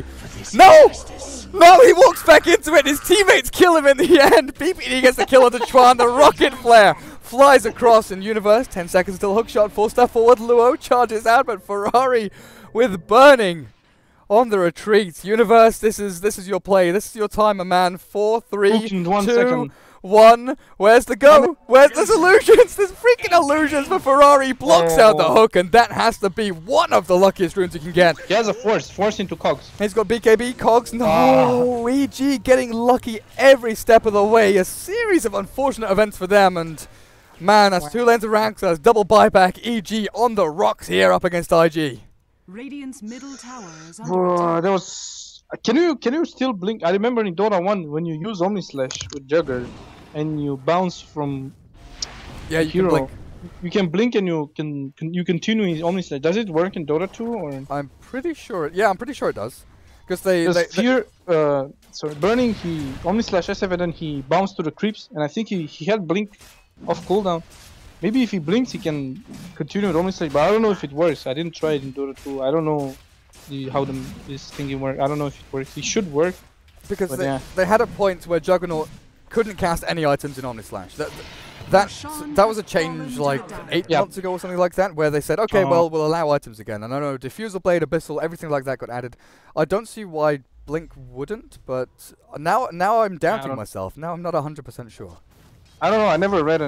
No, he walks back into it, his teammates kill him in the end. PPD gets the kill onto Chuan, the Rocket Flare flies across in Universe, 10 seconds till hookshot, 4-step forward, Luo charges out, but Ferrari with Burning on the retreat. Universe, this is your play. This is your time, my man. 4, 3, 2, 1. Where's the go? Where's the illusions? There's freaking illusions for Ferrari. Blocks out the hook, and that has to be one of the luckiest runes you can get. He has a force into Cogs. He's got BKB, Cogs. No, EG getting lucky every step of the way. A series of unfortunate events for them, and man, that's 2 lanes of ranks. That's double buyback. EG on the rocks here up against IG. Radiant's middle tower is under attack. That was. Can you still blink? I remember in Dota 1 when you use Omnislash with Jugger, and you bounce from. Yeah, you can blink. You can blink and you continue his Omnislash. Does it work in Dota 2 or? I'm pretty sure. Yeah, I'm pretty sure it does. Because they Fear, sorry, Burning, he Omni/SF and then he bounced to the creeps, and I think he had Blink off cooldown. Maybe if he blinks, he can continue with Omni/Slash, but I don't know if it works. I didn't try it in Dota 2. I don't know how this thingy works. I don't know if it works. It should work. Because they had a point where Juggernaut couldn't cast any items in Omni/Slash. That was a change like 8 months ago or something like that, where they said, okay, well, we'll allow items again. And I know Diffusal Blade, Abyssal, everything like that got added. I don't see why Blink wouldn't, but now I'm doubting myself. Now I'm not 100% sure. I don't know. I never read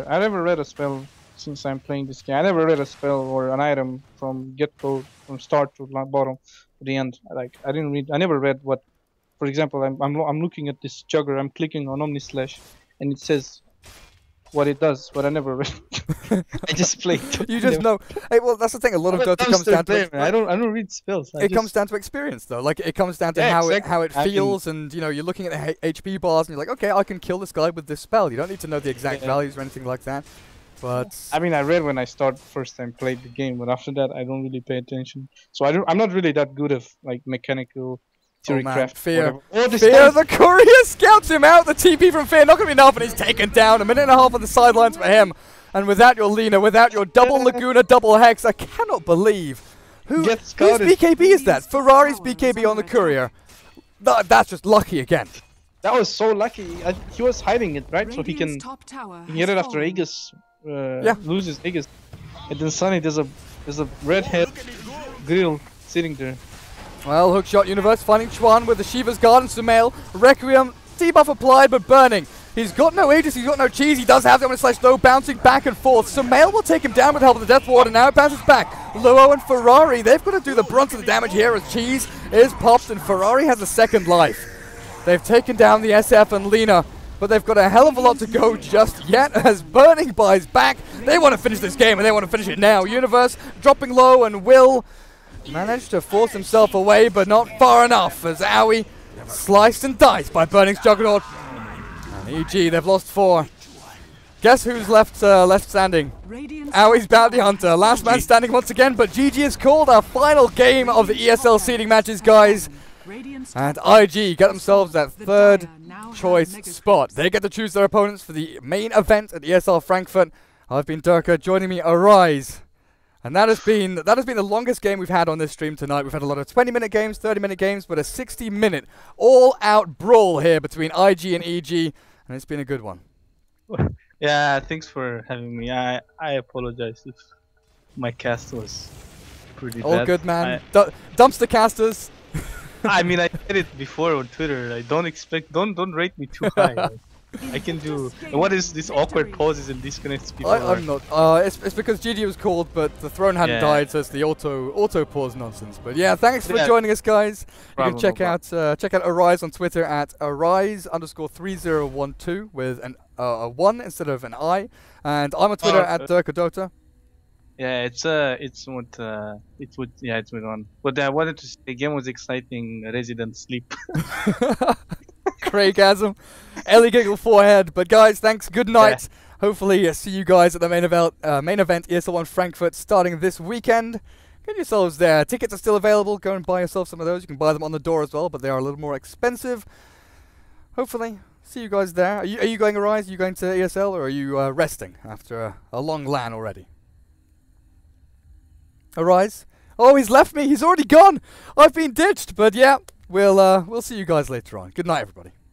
a spell since I'm playing this game. I never read a spell or an item from get-go, from start to bottom to the end. Like I never read what. For example, I'm looking at this Jugger. I'm clicking on Omni/Slash, and it says what it does, but I never read. I just played. You just know. Hey, well, that's the thing. A lot of Dota comes down to. I don't read spells. It comes down to experience, though. Like it comes down to how it feels, and you know, you're looking at the HP bars, and you're like, okay, I can kill this guy with this spell. You don't need to know the exact values or anything like that. But I mean, I read when I first time played the game, but after that, I don't really pay attention. So I'm not really that good at like mechanical. Oh man, Fear. Fear, the courier scouts him out. The TP from Fear not going to be enough, and he's taken down. 1.5 minutes on the sidelines for him. And without your Lina, without your double Laguna, double Hex, I cannot believe. Whose BKB is that? Ferrari's BKB on the courier. That's just lucky again. That was so lucky. He was hiding it, right? So he can get it after Aegis loses Aegis. And then suddenly there's a redhead grill sitting there. Well, Hookshot Universe finding Chuan with the Shiva's Guard and Sumail. Requiem, debuff applied, but burning. He's got no Aegis, he's got no cheese. He does have the Omni/Slash though, bouncing back and forth. Sumail will take him down with help of the Death Ward, and now it bounces back. Luo and Ferrari, they've got to do the brunt of the damage here as cheese is popped, and Ferrari has a second life. They've taken down the SF and Lina, but they've got a hell of a lot to go just yet as Burning buys back. They want to finish this game, and they want to finish it now. Universe dropping low, and Will managed to force himself away, but not far enough as Aoi sliced and diced by Burning's Juggernaut. And EG, they've lost 4. Guess who's left standing? Aoi's Bounty Hunter. Last man standing once again, but GG has called our final game of the ESL seeding matches, guys. And IG get themselves that third choice spot. They get to choose their opponents for the main event at ESL Frankfurt. I've been Durka, joining me Arise. And that has been the longest game we've had on this stream tonight. We've had a lot of 20-minute games, 30-minute games, but a 60-minute all-out brawl here between IG and EG, and it's been a good one. Yeah, thanks for having me. I apologize if my cast was pretty bad. All good, man. Dumpster casters. I mean, I said it before on Twitter. Don't rate me too high. I can do. What is this awkward pauses and disconnects people? I'm not. It's because GG was called, but the throne hadn't died, so it's the auto pause nonsense. But yeah, thanks for joining us, guys. You can check out Arise on Twitter at Arise_3012 with a 1 instead of an I, and I'm on Twitter at joinDOTA. Yeah, it's with 1. But I wanted to say the game was exciting. Resident Sleep. Craigasm, Ellie Giggle Forehead. But guys, thanks. Good night. Hopefully, see you guys at the main event ESL One Frankfurt starting this weekend. Get yourselves there. Tickets are still available. Go and buy yourself some of those. You can buy them on the door as well, but they are a little more expensive. Hopefully, see you guys there. Are you going Arise? Are you going to ESL, or are you resting after a long LAN already? Arise? Oh, he's left me. He's already gone. I've been ditched. But yeah, we'll see you guys later on. Good night, everybody.